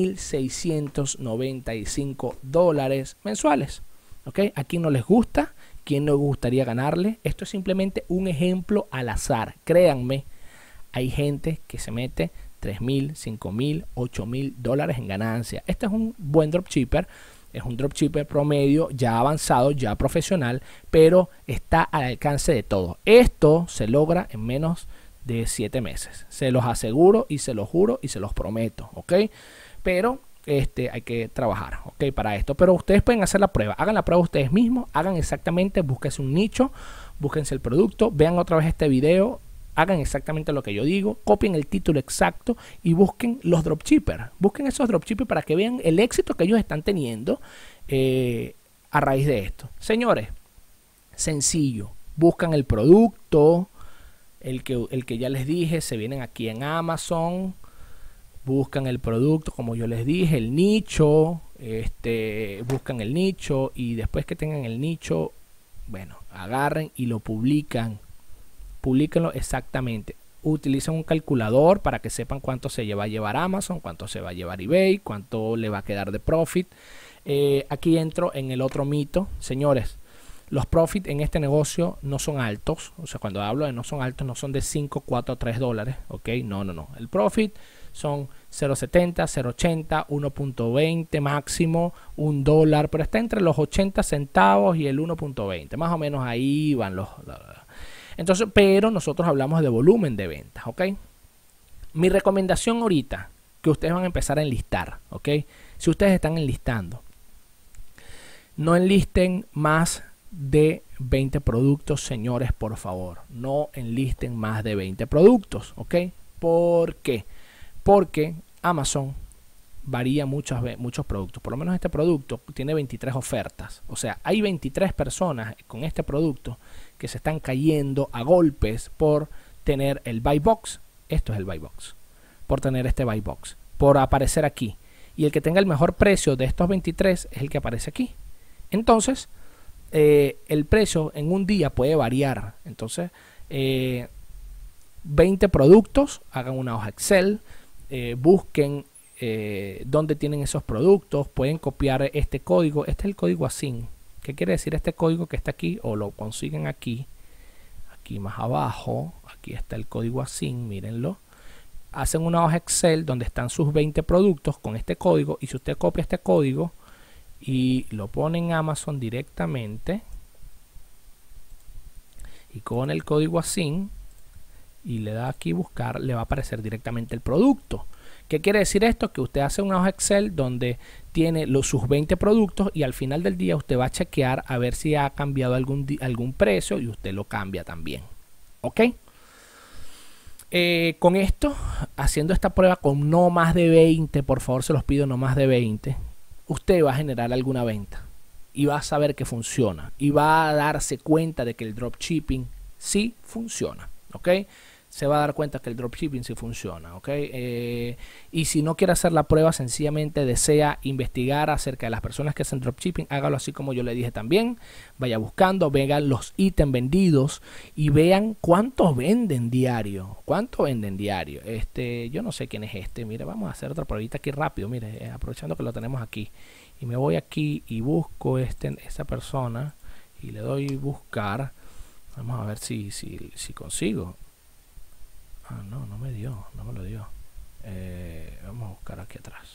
$1,695 mensuales. ¿Ok? ¿A quién no les gusta? ¿Quién no gustaría ganarle? Esto es simplemente un ejemplo al azar. Créanme, hay gente que se mete $3,000, $5,000, $8,000 en ganancia. Este es un buen dropshipper. Es un dropshipper promedio, ya avanzado, ya profesional, pero está al alcance de todos. Esto se logra en menos de 7 meses. Se los aseguro y se los juro y se los prometo, ¿ok? Pero hay que trabajar, ¿ok? Para esto. Pero ustedes pueden hacer la prueba. Hagan la prueba ustedes mismos. Hagan exactamente, búsquense un nicho, búsquense el producto, vean otra vez este video. Hagan exactamente lo que yo digo, copien el título exacto y busquen los dropshippers. Busquen esos dropshippers para que vean el éxito que ellos están teniendo a raíz de esto. Señores, sencillo. Buscan el producto, el que ya les dije, se vienen aquí en Amazon. Buscan el producto, como yo les dije, el nicho. Buscan el nicho y después que tengan el nicho, bueno, agarren y lo publican. Publíquenlo exactamente. Utilicen un calculador para que sepan cuánto se va a llevar Amazon, cuánto se va a llevar eBay, cuánto le va a quedar de profit. Aquí entro en el otro mito. Señores, Los profits en este negocio no son altos. O sea, cuando hablo de no son altos, no son de 5, 4, 3 dólares. ¿Ok? No, no, no. El profit son 0.70, 0.80, 1.20 máximo, $1. Pero está entre los 80 centavos y el 1.20. Más o menos ahí van los... Entonces, pero nosotros hablamos de volumen de ventas. ¿Ok? Mi recomendación ahorita, que ustedes van a empezar a enlistar. ¿Ok? Si ustedes están enlistando, no enlisten más de 20 productos, señores, por favor. No enlisten más de 20 productos, ¿ok? ¿Por qué? Porque Amazon varía muchos productos. Por lo menos este producto tiene 23 ofertas. O sea, hay 23 personas con este producto que se están cayendo a golpes por tener el buy box. Esto es el buy box. Por tener este buy box. Por aparecer aquí. Y el que tenga el mejor precio de estos 23 es el que aparece aquí. Entonces, el precio en un día puede variar. Entonces, 20 productos, hagan una hoja Excel, busquen dónde tienen esos productos, pueden copiar este código. Este es el código ASIN. ¿Qué quiere decir este código que está aquí? O lo consiguen aquí, aquí más abajo, aquí está el código ASIN, mírenlo. Hacen una hoja Excel donde están sus 20 productos con este código, y si usted copia este código y lo pone en Amazon directamente y con el código ASIN y le da aquí buscar, le va a aparecer directamente el producto. ¿Qué quiere decir esto? Que usted hace una hoja Excel donde tiene sus 20 productos y al final del día usted va a chequear a ver si ha cambiado algún precio y usted lo cambia también. ¿Ok? Con esto, haciendo esta prueba con no más de 20, por favor se los pido, no más de 20, usted va a generar alguna venta y va a saber que funciona y va a darse cuenta de que el dropshipping sí funciona, ¿ok? Se va a dar cuenta que el dropshipping sí funciona, ¿ok? Y si no quiere hacer la prueba, sencillamente desea investigar acerca de las personas que hacen dropshipping, hágalo así como yo le dije también. Vaya buscando, vean los ítems vendidos y vean cuántos venden diario. ¿Cuánto venden diario? Yo no sé quién es este. Mire, vamos a hacer otra pruebita aquí rápido. Mire, aprovechando que lo tenemos aquí. Y me voy aquí y busco esta persona y le doy buscar. Vamos a ver si consigo. Ah, no, no me dio, no me lo dio. Vamos a buscar aquí atrás.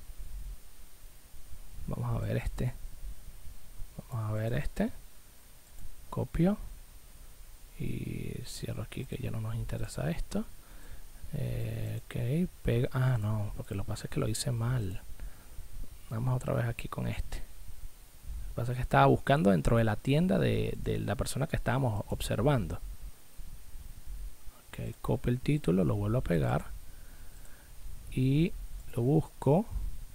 Vamos a ver Vamos a ver Copio. Y cierro aquí que ya no nos interesa esto. Ok, pega. Ah, no, porque lo que pasa es que lo hice mal. Vamos otra vez aquí con este. Lo que pasa es que estaba buscando dentro de la tienda de la persona que estábamos observando. Ok, copio el título, lo vuelvo a pegar y lo busco.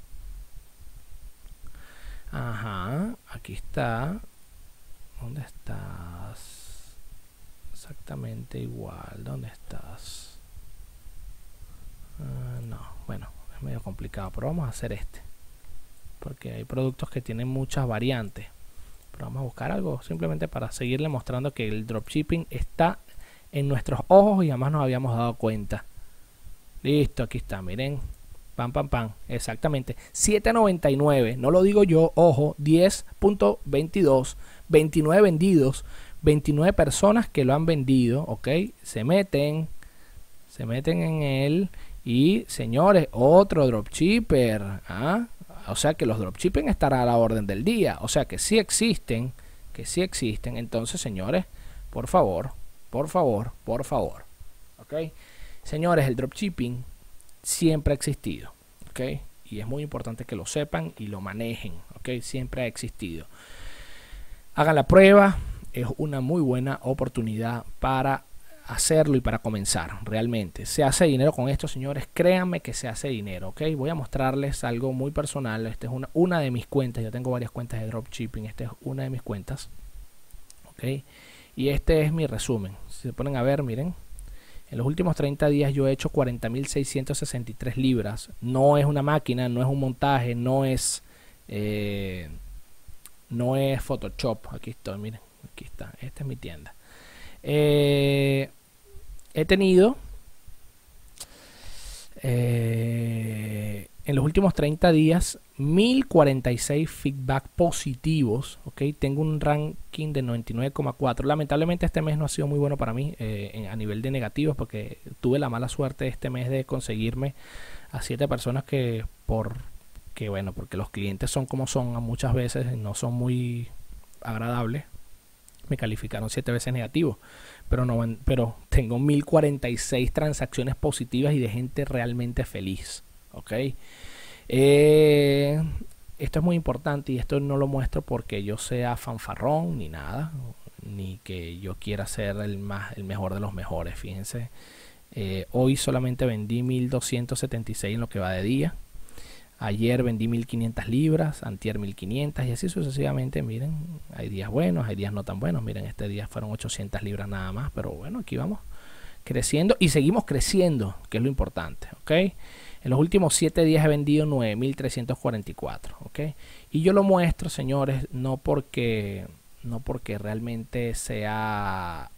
Ajá, aquí está. ¿Dónde estás? Exactamente igual. ¿Dónde estás? No, bueno, es medio complicado, pero vamos a hacer porque hay productos que tienen muchas variantes. Pero vamos a buscar algo simplemente para seguirle mostrando que el dropshipping está en nuestros ojos y jamás nos habíamos dado cuenta. Listo, aquí está, miren. Pam, pam, pam. Exactamente. 7.99. No lo digo yo, ojo. 10.22. 29 vendidos. 29 personas que lo han vendido. Ok. Se meten en él. Y señores, otro dropshipper. ¿Ah? O sea que los dropshipping estará a la orden del día. O sea que sí existen. Entonces, señores, por favor. ¿Ok? Señores, el dropshipping siempre ha existido. ¿Ok? Y es muy importante que lo sepan y lo manejen. ¿Ok? Siempre ha existido. Hagan la prueba. Es una muy buena oportunidad para hacerlo y para comenzar. Realmente. Se hace dinero con esto, señores. Créanme que se hace dinero. ¿Ok? Voy a mostrarles algo muy personal. Esta es una de mis cuentas. Yo tengo varias cuentas de dropshipping. Esta es una de mis cuentas. ¿Ok? Y este es mi resumen. Si se ponen a ver, miren. En los últimos 30 días yo he hecho 40.663 libras. No es una máquina, no es un montaje, no es Photoshop. Aquí estoy, miren. Aquí está. Esta es mi tienda. He tenido en los últimos 30 días, 1046 feedback positivos, ¿ok? Tengo un ranking de 99,4. Lamentablemente este mes no ha sido muy bueno para mí a nivel de negativos, porque tuve la mala suerte este mes de conseguirme a 7 personas porque los clientes son como son, muchas veces no son muy agradables. Me calificaron 7 veces negativo, pero tengo 1046 transacciones positivas y de gente realmente feliz, ¿ok? Esto es muy importante y esto no lo muestro porque yo sea fanfarrón ni nada, ni que yo quiera ser el mejor de los mejores. Fíjense, hoy solamente vendí 1276 en lo que va de día. Ayer vendí 1500 libras, antier 1500 y así sucesivamente. Miren, hay días buenos, hay días no tan buenos. Miren, este día fueron 800 libras nada más, pero bueno, aquí vamos creciendo y seguimos creciendo, que es lo importante, ¿ok? En los últimos 7 días he vendido 9344, ¿ok? Y yo lo muestro, señores, no porque realmente sea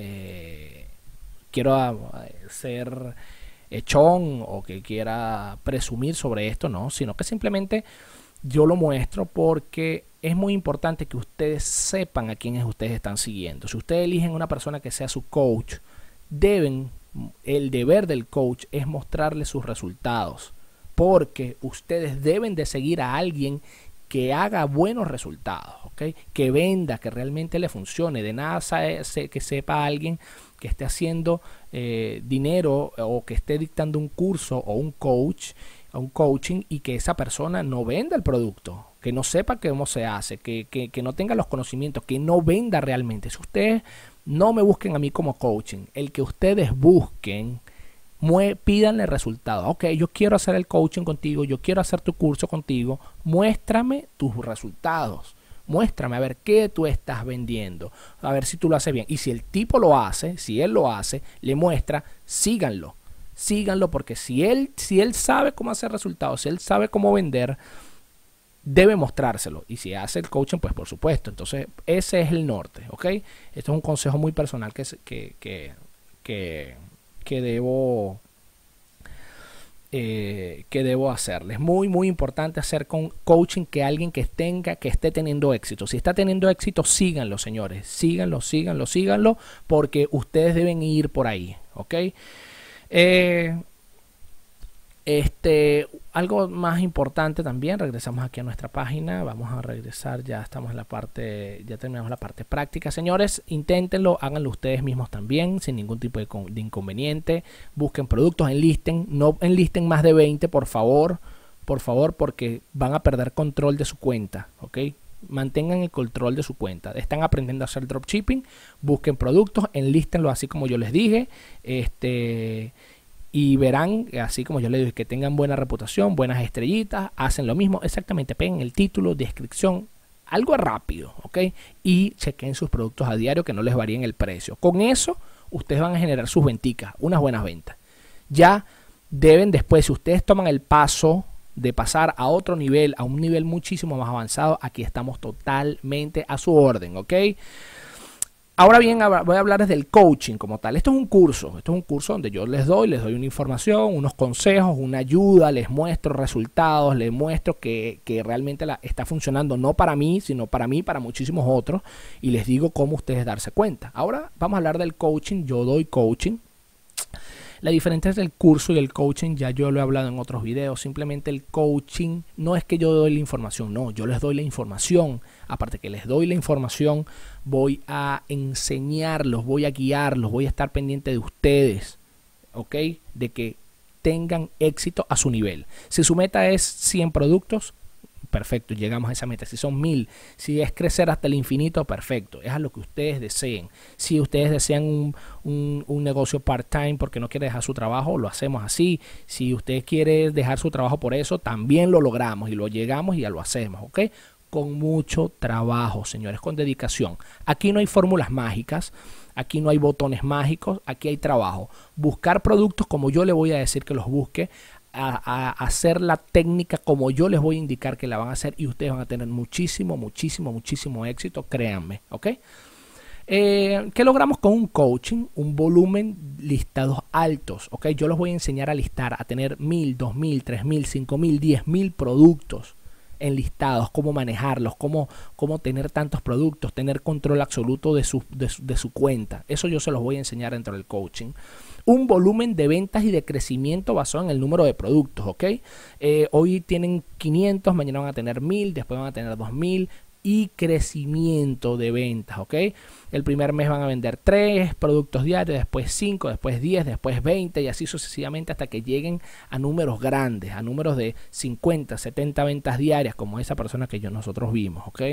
quiero ser echón o que quiera presumir sobre esto, no, sino que simplemente yo lo muestro porque es muy importante que ustedes sepan a quiénes ustedes están siguiendo. Si ustedes eligen una persona que sea su coach, el deber del coach es mostrarle sus resultados, porque ustedes deben de seguir a alguien que haga buenos resultados, ¿ok? Que venda, que realmente le funcione. De nada que sepa alguien que esté haciendo dinero o que esté dictando un curso o un coaching y que esa persona no venda el producto, que no sepa cómo se hace, que no tenga los conocimientos, que no venda realmente. Si ustedes no me busquen a mí como coaching, el que ustedes busquen, pídanle resultados. Ok, yo quiero hacer el coaching contigo, yo quiero hacer tu curso contigo, muéstrame tus resultados. Muéstrame a ver qué tú estás vendiendo, a ver si tú lo haces bien. Y si el tipo lo hace, si él lo hace, le muestra, síganlo. Síganlo, porque si él sabe cómo hacer resultados, si él sabe cómo vender, debe mostrárselo. Y si hace el coaching, pues por supuesto. Entonces ese es el norte, ¿ok? Esto es un consejo muy personal que debo hacerles. Muy muy importante hacer con coaching que alguien que esté teniendo éxito. Si está teniendo éxito, síganlo, señores, síganlo, porque ustedes deben ir por ahí, ¿ok? Algo más importante también, regresamos aquí a nuestra página, vamos a regresar, ya estamos en ya terminamos la parte práctica. Señores, inténtenlo, háganlo ustedes mismos también, sin ningún tipo de inconveniente. Busquen productos, no enlisten más de 20, por favor, porque van a perder control de su cuenta, ¿ok? Mantengan el control de su cuenta. Están aprendiendo a hacer dropshipping, busquen productos, enlístenlo así como yo les dije, y verán, así como yo les dije, que tengan buena reputación, buenas estrellitas, hacen lo mismo, exactamente, peguen el título, descripción, algo rápido, ¿ok? Y chequen sus productos a diario, que no les varíen el precio. Con eso, ustedes van a generar sus venticas, unas buenas ventas. Ya deben después, si ustedes toman el paso de pasar a otro nivel, a un nivel muchísimo más avanzado, aquí estamos totalmente a su orden, ¿ok? Ahora bien, voy a hablarles del coaching como tal. Esto es un curso donde yo les doy una información, unos consejos, una ayuda, les muestro resultados, les muestro que realmente está funcionando, no para mí, sino para mí, para muchísimos otros, y les digo cómo ustedes darse cuenta. Ahora vamos a hablar del coaching. Yo doy coaching. La diferencia entre el curso y el coaching, ya yo lo he hablado en otros videos. Simplemente el coaching no es que yo doy la información, no, yo les doy la información. Aparte que les doy la información, voy a enseñarlos, voy a guiarlos, voy a estar pendiente de ustedes, ¿ok? De que tengan éxito a su nivel. Si su meta es 100 productos, perfecto, llegamos a esa meta. Si son 1000, si es crecer hasta el infinito, perfecto, es a lo que ustedes deseen. Si ustedes desean un negocio part-time porque no quiere dejar su trabajo, lo hacemos así. Si usted quiere dejar su trabajo por eso, también lo logramos y lo llegamos y ya lo hacemos, ¿ok? Con mucho trabajo, señores, con dedicación. Aquí no hay fórmulas mágicas, aquí no hay botones mágicos, aquí hay trabajo. Buscar productos como yo le voy a decir que los busque, a hacer la técnica como yo les voy a indicar que la van a hacer, y ustedes van a tener muchísimo éxito, créanme, ¿ok? ¿Qué logramos con un coaching? Un volumen listados altos, ¿ok? Yo los voy a enseñar a listar, a tener 1000, 2000, 3000, 5000, 10000 productos enlistados, cómo manejarlos, cómo tener tantos productos, tener control absoluto de su cuenta. Eso yo se los voy a enseñar dentro del coaching. Un volumen de ventas y de crecimiento basado en el número de productos, ¿ok? Hoy tienen 500, mañana van a tener 1000, después van a tener 2000 y crecimiento de ventas, ¿ok? El primer mes van a vender 3 productos diarios, después 5, después 10, después 20 y así sucesivamente hasta que lleguen a números grandes, a números de 50, 70 ventas diarias, como esa persona que nosotros vimos, ¿ok?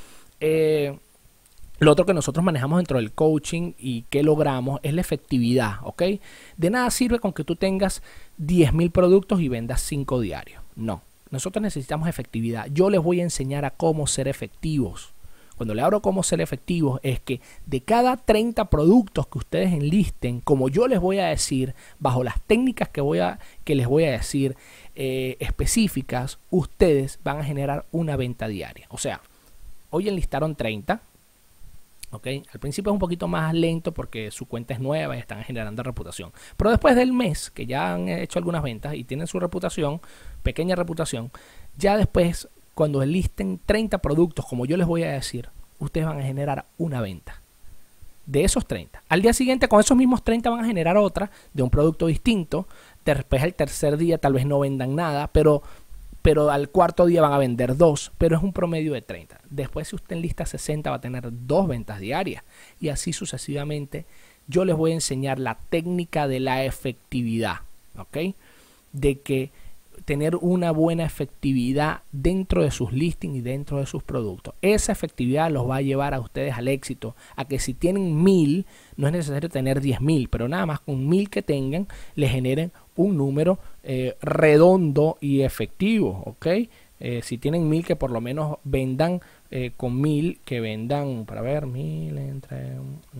Lo otro que nosotros manejamos dentro del coaching y que logramos es la efectividad, ¿ok? De nada sirve con que tú tengas 10.000 productos y vendas 5 diarios. No, nosotros necesitamos efectividad. Yo les voy a enseñar a cómo ser efectivos. Cuando le hablo cómo ser efectivos es que de cada 30 productos que ustedes enlisten, como yo les voy a decir, bajo las técnicas que les voy a decir específicas, ustedes van a generar una venta diaria. O sea, hoy enlistaron 30. Okay. Al principio es un poquito más lento porque su cuenta es nueva y están generando reputación. Pero después del mes que ya han hecho algunas ventas y tienen su reputación, pequeña reputación, ya después cuando enlisten 30 productos, como yo les voy a decir, ustedes van a generar una venta de esos 30. Al día siguiente con esos mismos 30 van a generar otra de un producto distinto. Después el tercer día tal vez no vendan nada, pero al cuarto día van a vender 2, pero es un promedio de 30. Después, si usted enlista 60, va a tener 2 ventas diarias y así sucesivamente. Yo les voy a enseñar la técnica de la efectividad, ¿ok? De que tener una buena efectividad dentro de sus listings y dentro de sus productos. Esa efectividad los va a llevar a ustedes al éxito, a que si tienen 1000, no es necesario tener 10.000, pero nada más con 1000 que tengan, les generen un número redondo y efectivo, ¿ok? Si tienen 1000, que por lo menos vendan con 1000, que vendan, para ver, 1000 entre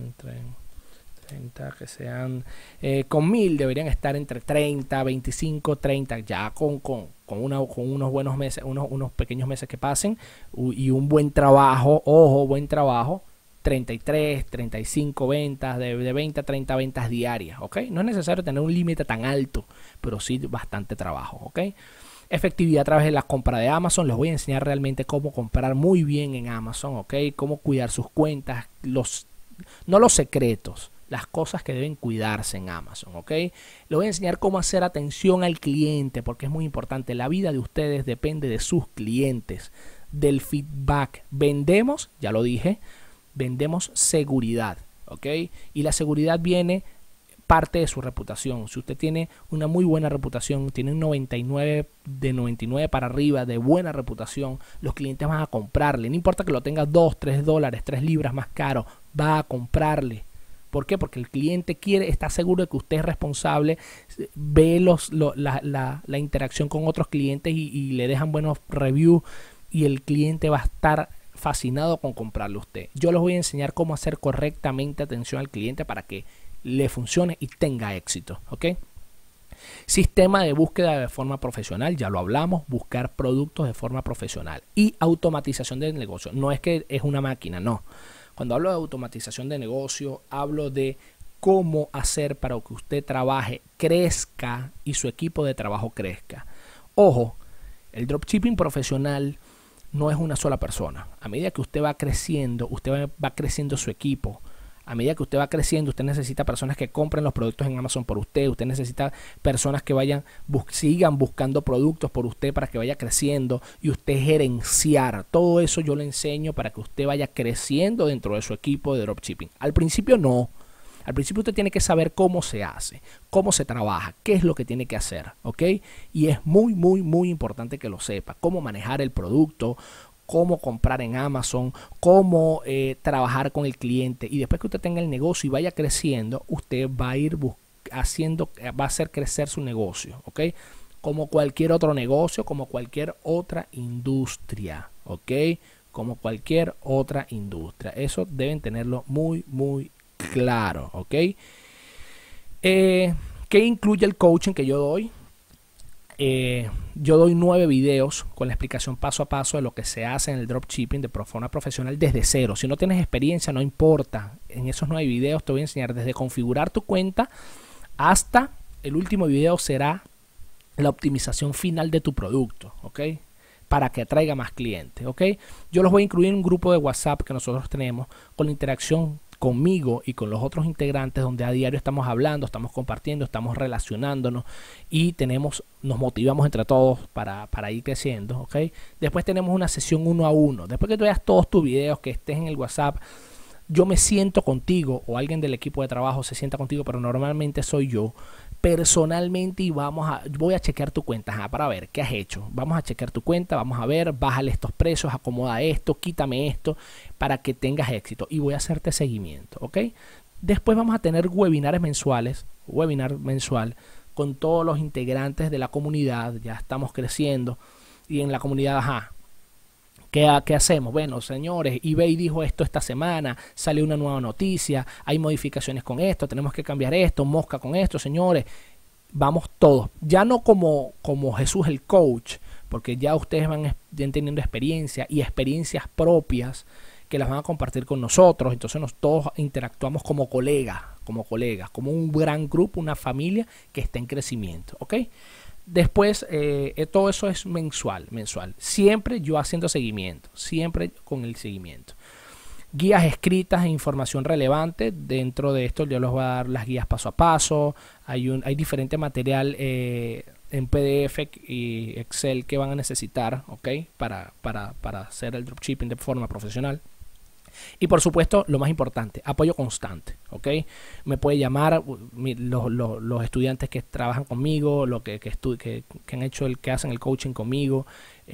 30, que sean, con 1000 deberían estar entre 30, 25, 30, ya con unos buenos meses, unos pequeños meses que pasen y un buen trabajo, ojo, buen trabajo, 33, 35 ventas, de 20 a 30 ventas diarias, ¿ok? No es necesario tener un límite tan alto, pero sí bastante trabajo, ¿ok? Efectividad a través de la compra de Amazon. Les voy a enseñar realmente cómo comprar muy bien en Amazon, ¿ok? Cómo cuidar sus cuentas, no los secretos, las cosas que deben cuidarse en Amazon, ¿ok? Les voy a enseñar cómo hacer atención al cliente, porque es muy importante. La vida de ustedes depende de sus clientes, del feedback. Vendemos, ya lo dije, vendemos seguridad, ¿ok? Y la seguridad viene parte de su reputación. Si usted tiene una muy buena reputación, tiene un 99 de 99 para arriba de buena reputación, los clientes van a comprarle. No importa que lo tenga 2, 3 dólares, 3 libras más caro, va a comprarle. ¿Por qué? Porque el cliente está seguro de que usted es responsable, ve la interacción con otros clientes y le dejan buenos reviews y el cliente va a estar fascinado con comprarle a usted. Yo les voy a enseñar cómo hacer correctamente atención al cliente para que le funcione y tenga éxito, ¿ok? Sistema de búsqueda de forma profesional, ya lo hablamos, buscar productos de forma profesional y automatización del negocio. No es que es una máquina, no. Cuando hablo de automatización de negocio, hablo de cómo hacer para que usted trabaje, crezca y su equipo de trabajo crezca. Ojo, el dropshipping profesional no es una sola persona. A medida que usted va creciendo, usted va creciendo su equipo. A medida que usted va creciendo, usted necesita personas que compren los productos en Amazon por usted. Usted necesita personas que sigan buscando productos por usted para que vaya creciendo y usted gerenciar. Todo eso yo le enseño para que usted vaya creciendo dentro de su equipo de dropshipping. Al principio no. Al principio usted tiene que saber cómo se hace, cómo se trabaja, qué es lo que tiene que hacer, ¿ok? Y es muy, muy, muy importante que lo sepa. Cómo manejar el producto, cómo comprar en Amazon, cómo trabajar con el cliente. Y después que usted tenga el negocio y vaya creciendo, usted va a ir va a hacer crecer su negocio, ¿ok? Como cualquier otro negocio, como cualquier otra industria, ¿ok? Como cualquier otra industria. Eso deben tenerlo muy, muy claro, ¿ok? ¿Qué incluye el coaching que yo doy? Yo doy 9 videos con la explicación paso a paso de lo que se hace en el dropshipping de forma profesional desde cero. Si no tienes experiencia, no importa. En esos 9 videos te voy a enseñar desde configurar tu cuenta hasta el último video será la optimización final de tu producto, ¿ok? Para que atraiga más clientes, ¿ok? Yo los voy a incluir en un grupo de WhatsApp que nosotros tenemos con la interacción conmigo y con los otros integrantes, donde a diario estamos hablando, estamos compartiendo, estamos relacionándonos y nos motivamos entre todos para ir creciendo, ¿ok? Después tenemos una sesión 1 a 1. Después que tú veas todos tus videos, que estés en el WhatsApp, yo me siento contigo o alguien del equipo de trabajo se sienta contigo, pero normalmente soy yo personalmente y voy a chequear tu cuenta para ver qué has hecho. Vamos a chequear tu cuenta, vamos a ver, bájale estos precios, acomoda esto, quítame esto para que tengas éxito y voy a hacerte seguimiento, ¿ok? Después vamos a tener webinar mensual con todos los integrantes de la comunidad. Ya estamos creciendo y en la comunidad, ¿qué hacemos? Bueno, señores, eBay dijo esto esta semana, salió una nueva noticia, hay modificaciones con esto, tenemos que cambiar esto, mosca con esto, señores. Vamos todos, ya no como Jesús el coach, porque ya ustedes van teniendo experiencia y experiencias propias que las van a compartir con nosotros. Entonces todos interactuamos como colegas, como un gran grupo, una familia que está en crecimiento, ¿ok? Después, todo eso es mensual. Siempre yo haciendo seguimiento, siempre con el seguimiento. Guías escritas e información relevante. Dentro de esto yo les voy a dar las guías paso a paso. Hay diferente material en PDF y Excel que van a necesitar, ¿ok? Para hacer el dropshipping de forma profesional. Y por supuesto, lo más importante, apoyo constante, ¿ok? Me puede llamar los estudiantes que trabajan conmigo, que han hecho que hacen el coaching conmigo.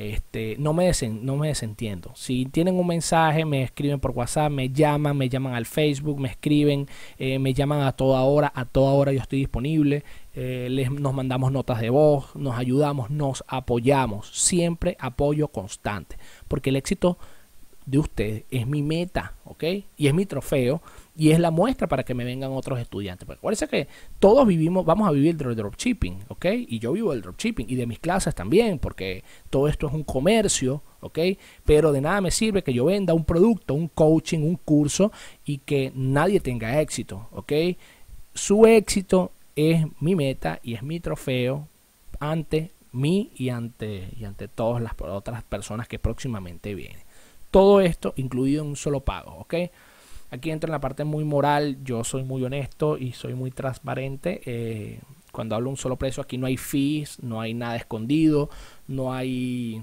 No me desentiendo. Si tienen un mensaje, me escriben por WhatsApp, me llaman al Facebook, me escriben, me llaman a toda hora yo estoy disponible. Nos mandamos notas de voz, nos ayudamos, nos apoyamos. Siempre apoyo constante, porque el éxito de ustedes es mi meta, ¿ok? Y es mi trofeo y es la muestra para que me vengan otros estudiantes. Porque acuérdense que todos vamos a vivir del dropshipping, ¿ok? Y yo vivo del dropshipping y de mis clases también, porque todo esto es un comercio, ¿ok? Pero de nada me sirve que yo venda un producto, un coaching, un curso y que nadie tenga éxito, ¿ok? Su éxito es mi meta y es mi trofeo ante mí y ante todas las otras personas que próximamente vienen. Todo esto incluido en un solo pago, ¿ok? Aquí entra en la parte muy moral. Yo soy muy honesto y soy muy transparente. Cuando hablo de un solo precio, aquí no hay fees, no hay nada escondido, no hay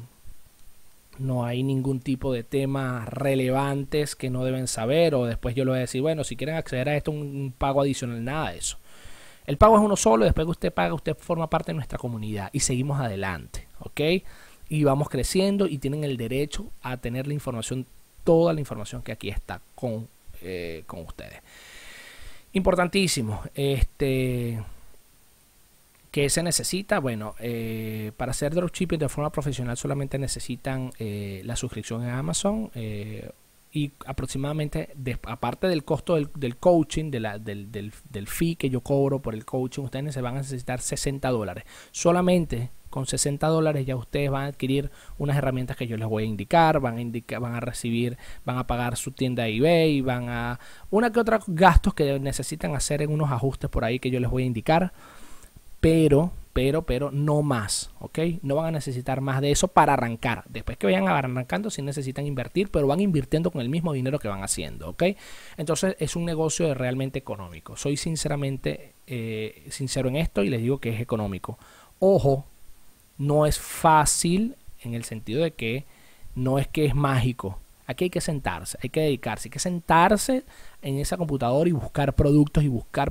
ningún tipo de temas relevantes que no deben saber, o después yo le voy a decir, bueno, si quieren acceder a esto, un pago adicional, nada de eso. El pago es uno solo, después que usted paga, usted forma parte de nuestra comunidad y seguimos adelante, ¿ok? Y vamos creciendo y tienen el derecho a tener la información, toda la información que aquí está con ustedes. Importantísimo. ¿Qué se necesita? Bueno, para hacer dropshipping de forma profesional solamente necesitan la suscripción en Amazon y aproximadamente, aparte del costo del coaching, del fee que yo cobro por el coaching, ustedes se van a necesitar $60. Solamente con $60 ya ustedes van a adquirir unas herramientas que yo les voy a indicar, van a pagar su tienda de eBay, una que otra gastos que necesitan hacer en unos ajustes por ahí que yo les voy a indicar, pero no más, ¿ok? No van a necesitar más de eso para arrancar. Después que vayan arrancando, sí necesitan invertir, pero van invirtiendo con el mismo dinero que van haciendo, ¿ok? Entonces es un negocio realmente económico. Soy sinceramente sincero en esto y les digo que es económico. Ojo, no es fácil en el sentido de que no es que es mágico. Aquí hay que sentarse, hay que dedicarse, hay que sentarse en esa computadora y buscar productos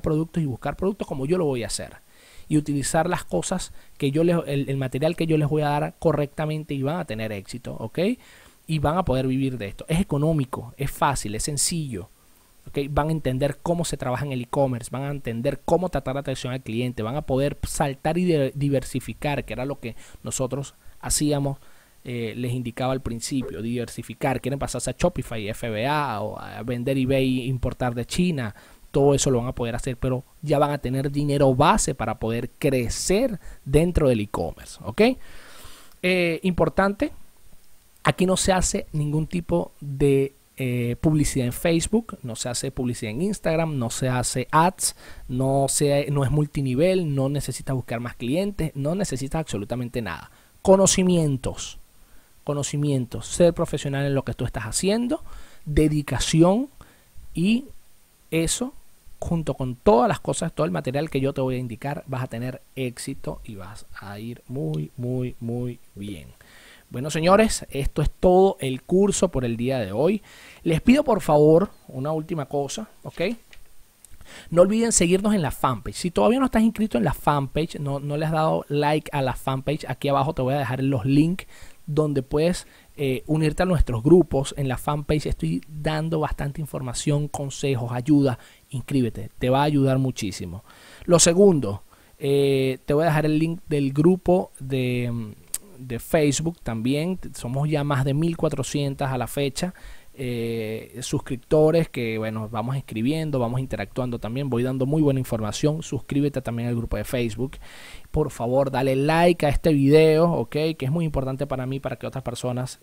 como yo lo voy a hacer. Y utilizar las cosas que el material que yo les voy a dar correctamente y van a tener éxito, ¿ok? Y van a poder vivir de esto. Es económico, es fácil, es sencillo. ¿Okay? Van a entender cómo se trabaja en el e-commerce, van a entender cómo tratar la atención al cliente, van a poder saltar y diversificar, que era lo que nosotros hacíamos, les indicaba al principio, diversificar. Quieren pasarse a Shopify, FBA o a vender eBay, importar de China, todo eso lo van a poder hacer, pero ya van a tener dinero base para poder crecer dentro del e-commerce, ¿ok? Importante, aquí no se hace ningún tipo de publicidad en Facebook, no se hace publicidad en Instagram, no se hace ads, no es multinivel, no necesitas buscar más clientes, no necesitas absolutamente nada. Conocimientos, ser profesional en lo que tú estás haciendo, dedicación, y eso junto con todas las cosas, todo el material que yo te voy a indicar, vas a tener éxito y vas a ir muy bien. Bueno, señores, esto es todo el curso por el día de hoy. Les pido por favor una última cosa, ¿ok? No olviden seguirnos en la fanpage. Si todavía no estás inscrito en la fanpage, no le has dado like a la fanpage, aquí abajo te voy a dejar los links donde puedes unirte a nuestros grupos. En la fanpage estoy dando bastante información, consejos, ayuda. Inscríbete, te va a ayudar muchísimo. Lo segundo, te voy a dejar el link del grupo de Facebook también. Somos ya más de 1400 a la fecha suscriptores que, bueno, vamos escribiendo, vamos interactuando también, voy dando muy buena información. Suscríbete también al grupo de Facebook, por favor dale like a este video, ok, que es muy importante para mí, para que otras personas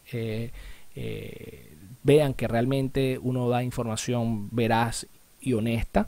vean que realmente uno da información veraz y honesta.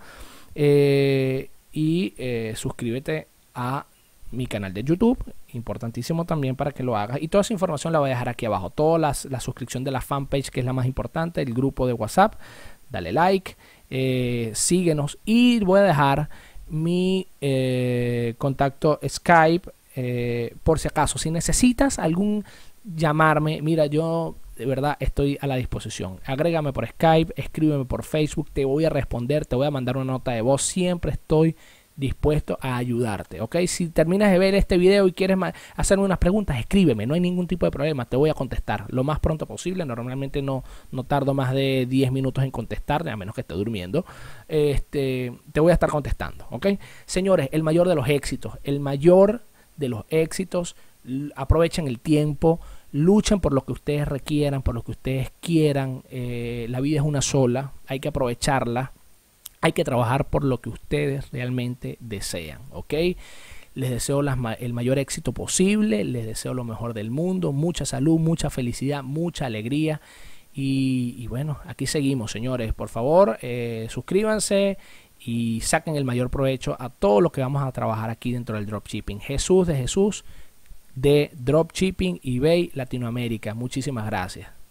Suscríbete a mi canal de YouTube, importantísimo también para que lo hagas, y toda esa información la voy a dejar aquí abajo. Toda la suscripción de la fanpage, que es la más importante, el grupo de WhatsApp, dale like, síguenos, y voy a dejar mi contacto Skype por si acaso, si necesitas llamarme, mira, yo de verdad estoy a la disposición. Agrégame por Skype, escríbeme por Facebook, te voy a responder, te voy a mandar una nota de voz, siempre estoy dispuesto a ayudarte, ¿ok? Si terminas de ver este video y quieres hacerme unas preguntas, escríbeme, no hay ningún tipo de problema, te voy a contestar lo más pronto posible. Normalmente no tardo más de 10 minutos en contestarte, a menos que esté durmiendo. Te voy a estar contestando, ¿ok? Señores, el mayor de los éxitos, aprovechen el tiempo, luchen por lo que ustedes requieran, por lo que ustedes quieran. La vida es una sola, hay que aprovecharla. Hay que trabajar por lo que ustedes realmente desean, ¿ok? Les deseo el mayor éxito posible, les deseo lo mejor del mundo, mucha salud, mucha felicidad, mucha alegría. Y bueno, aquí seguimos, señores. Por favor, suscríbanse y saquen el mayor provecho a todo lo que vamos a trabajar aquí dentro del dropshipping. Jesús de Dropshipping eBay Latinoamérica. Muchísimas gracias.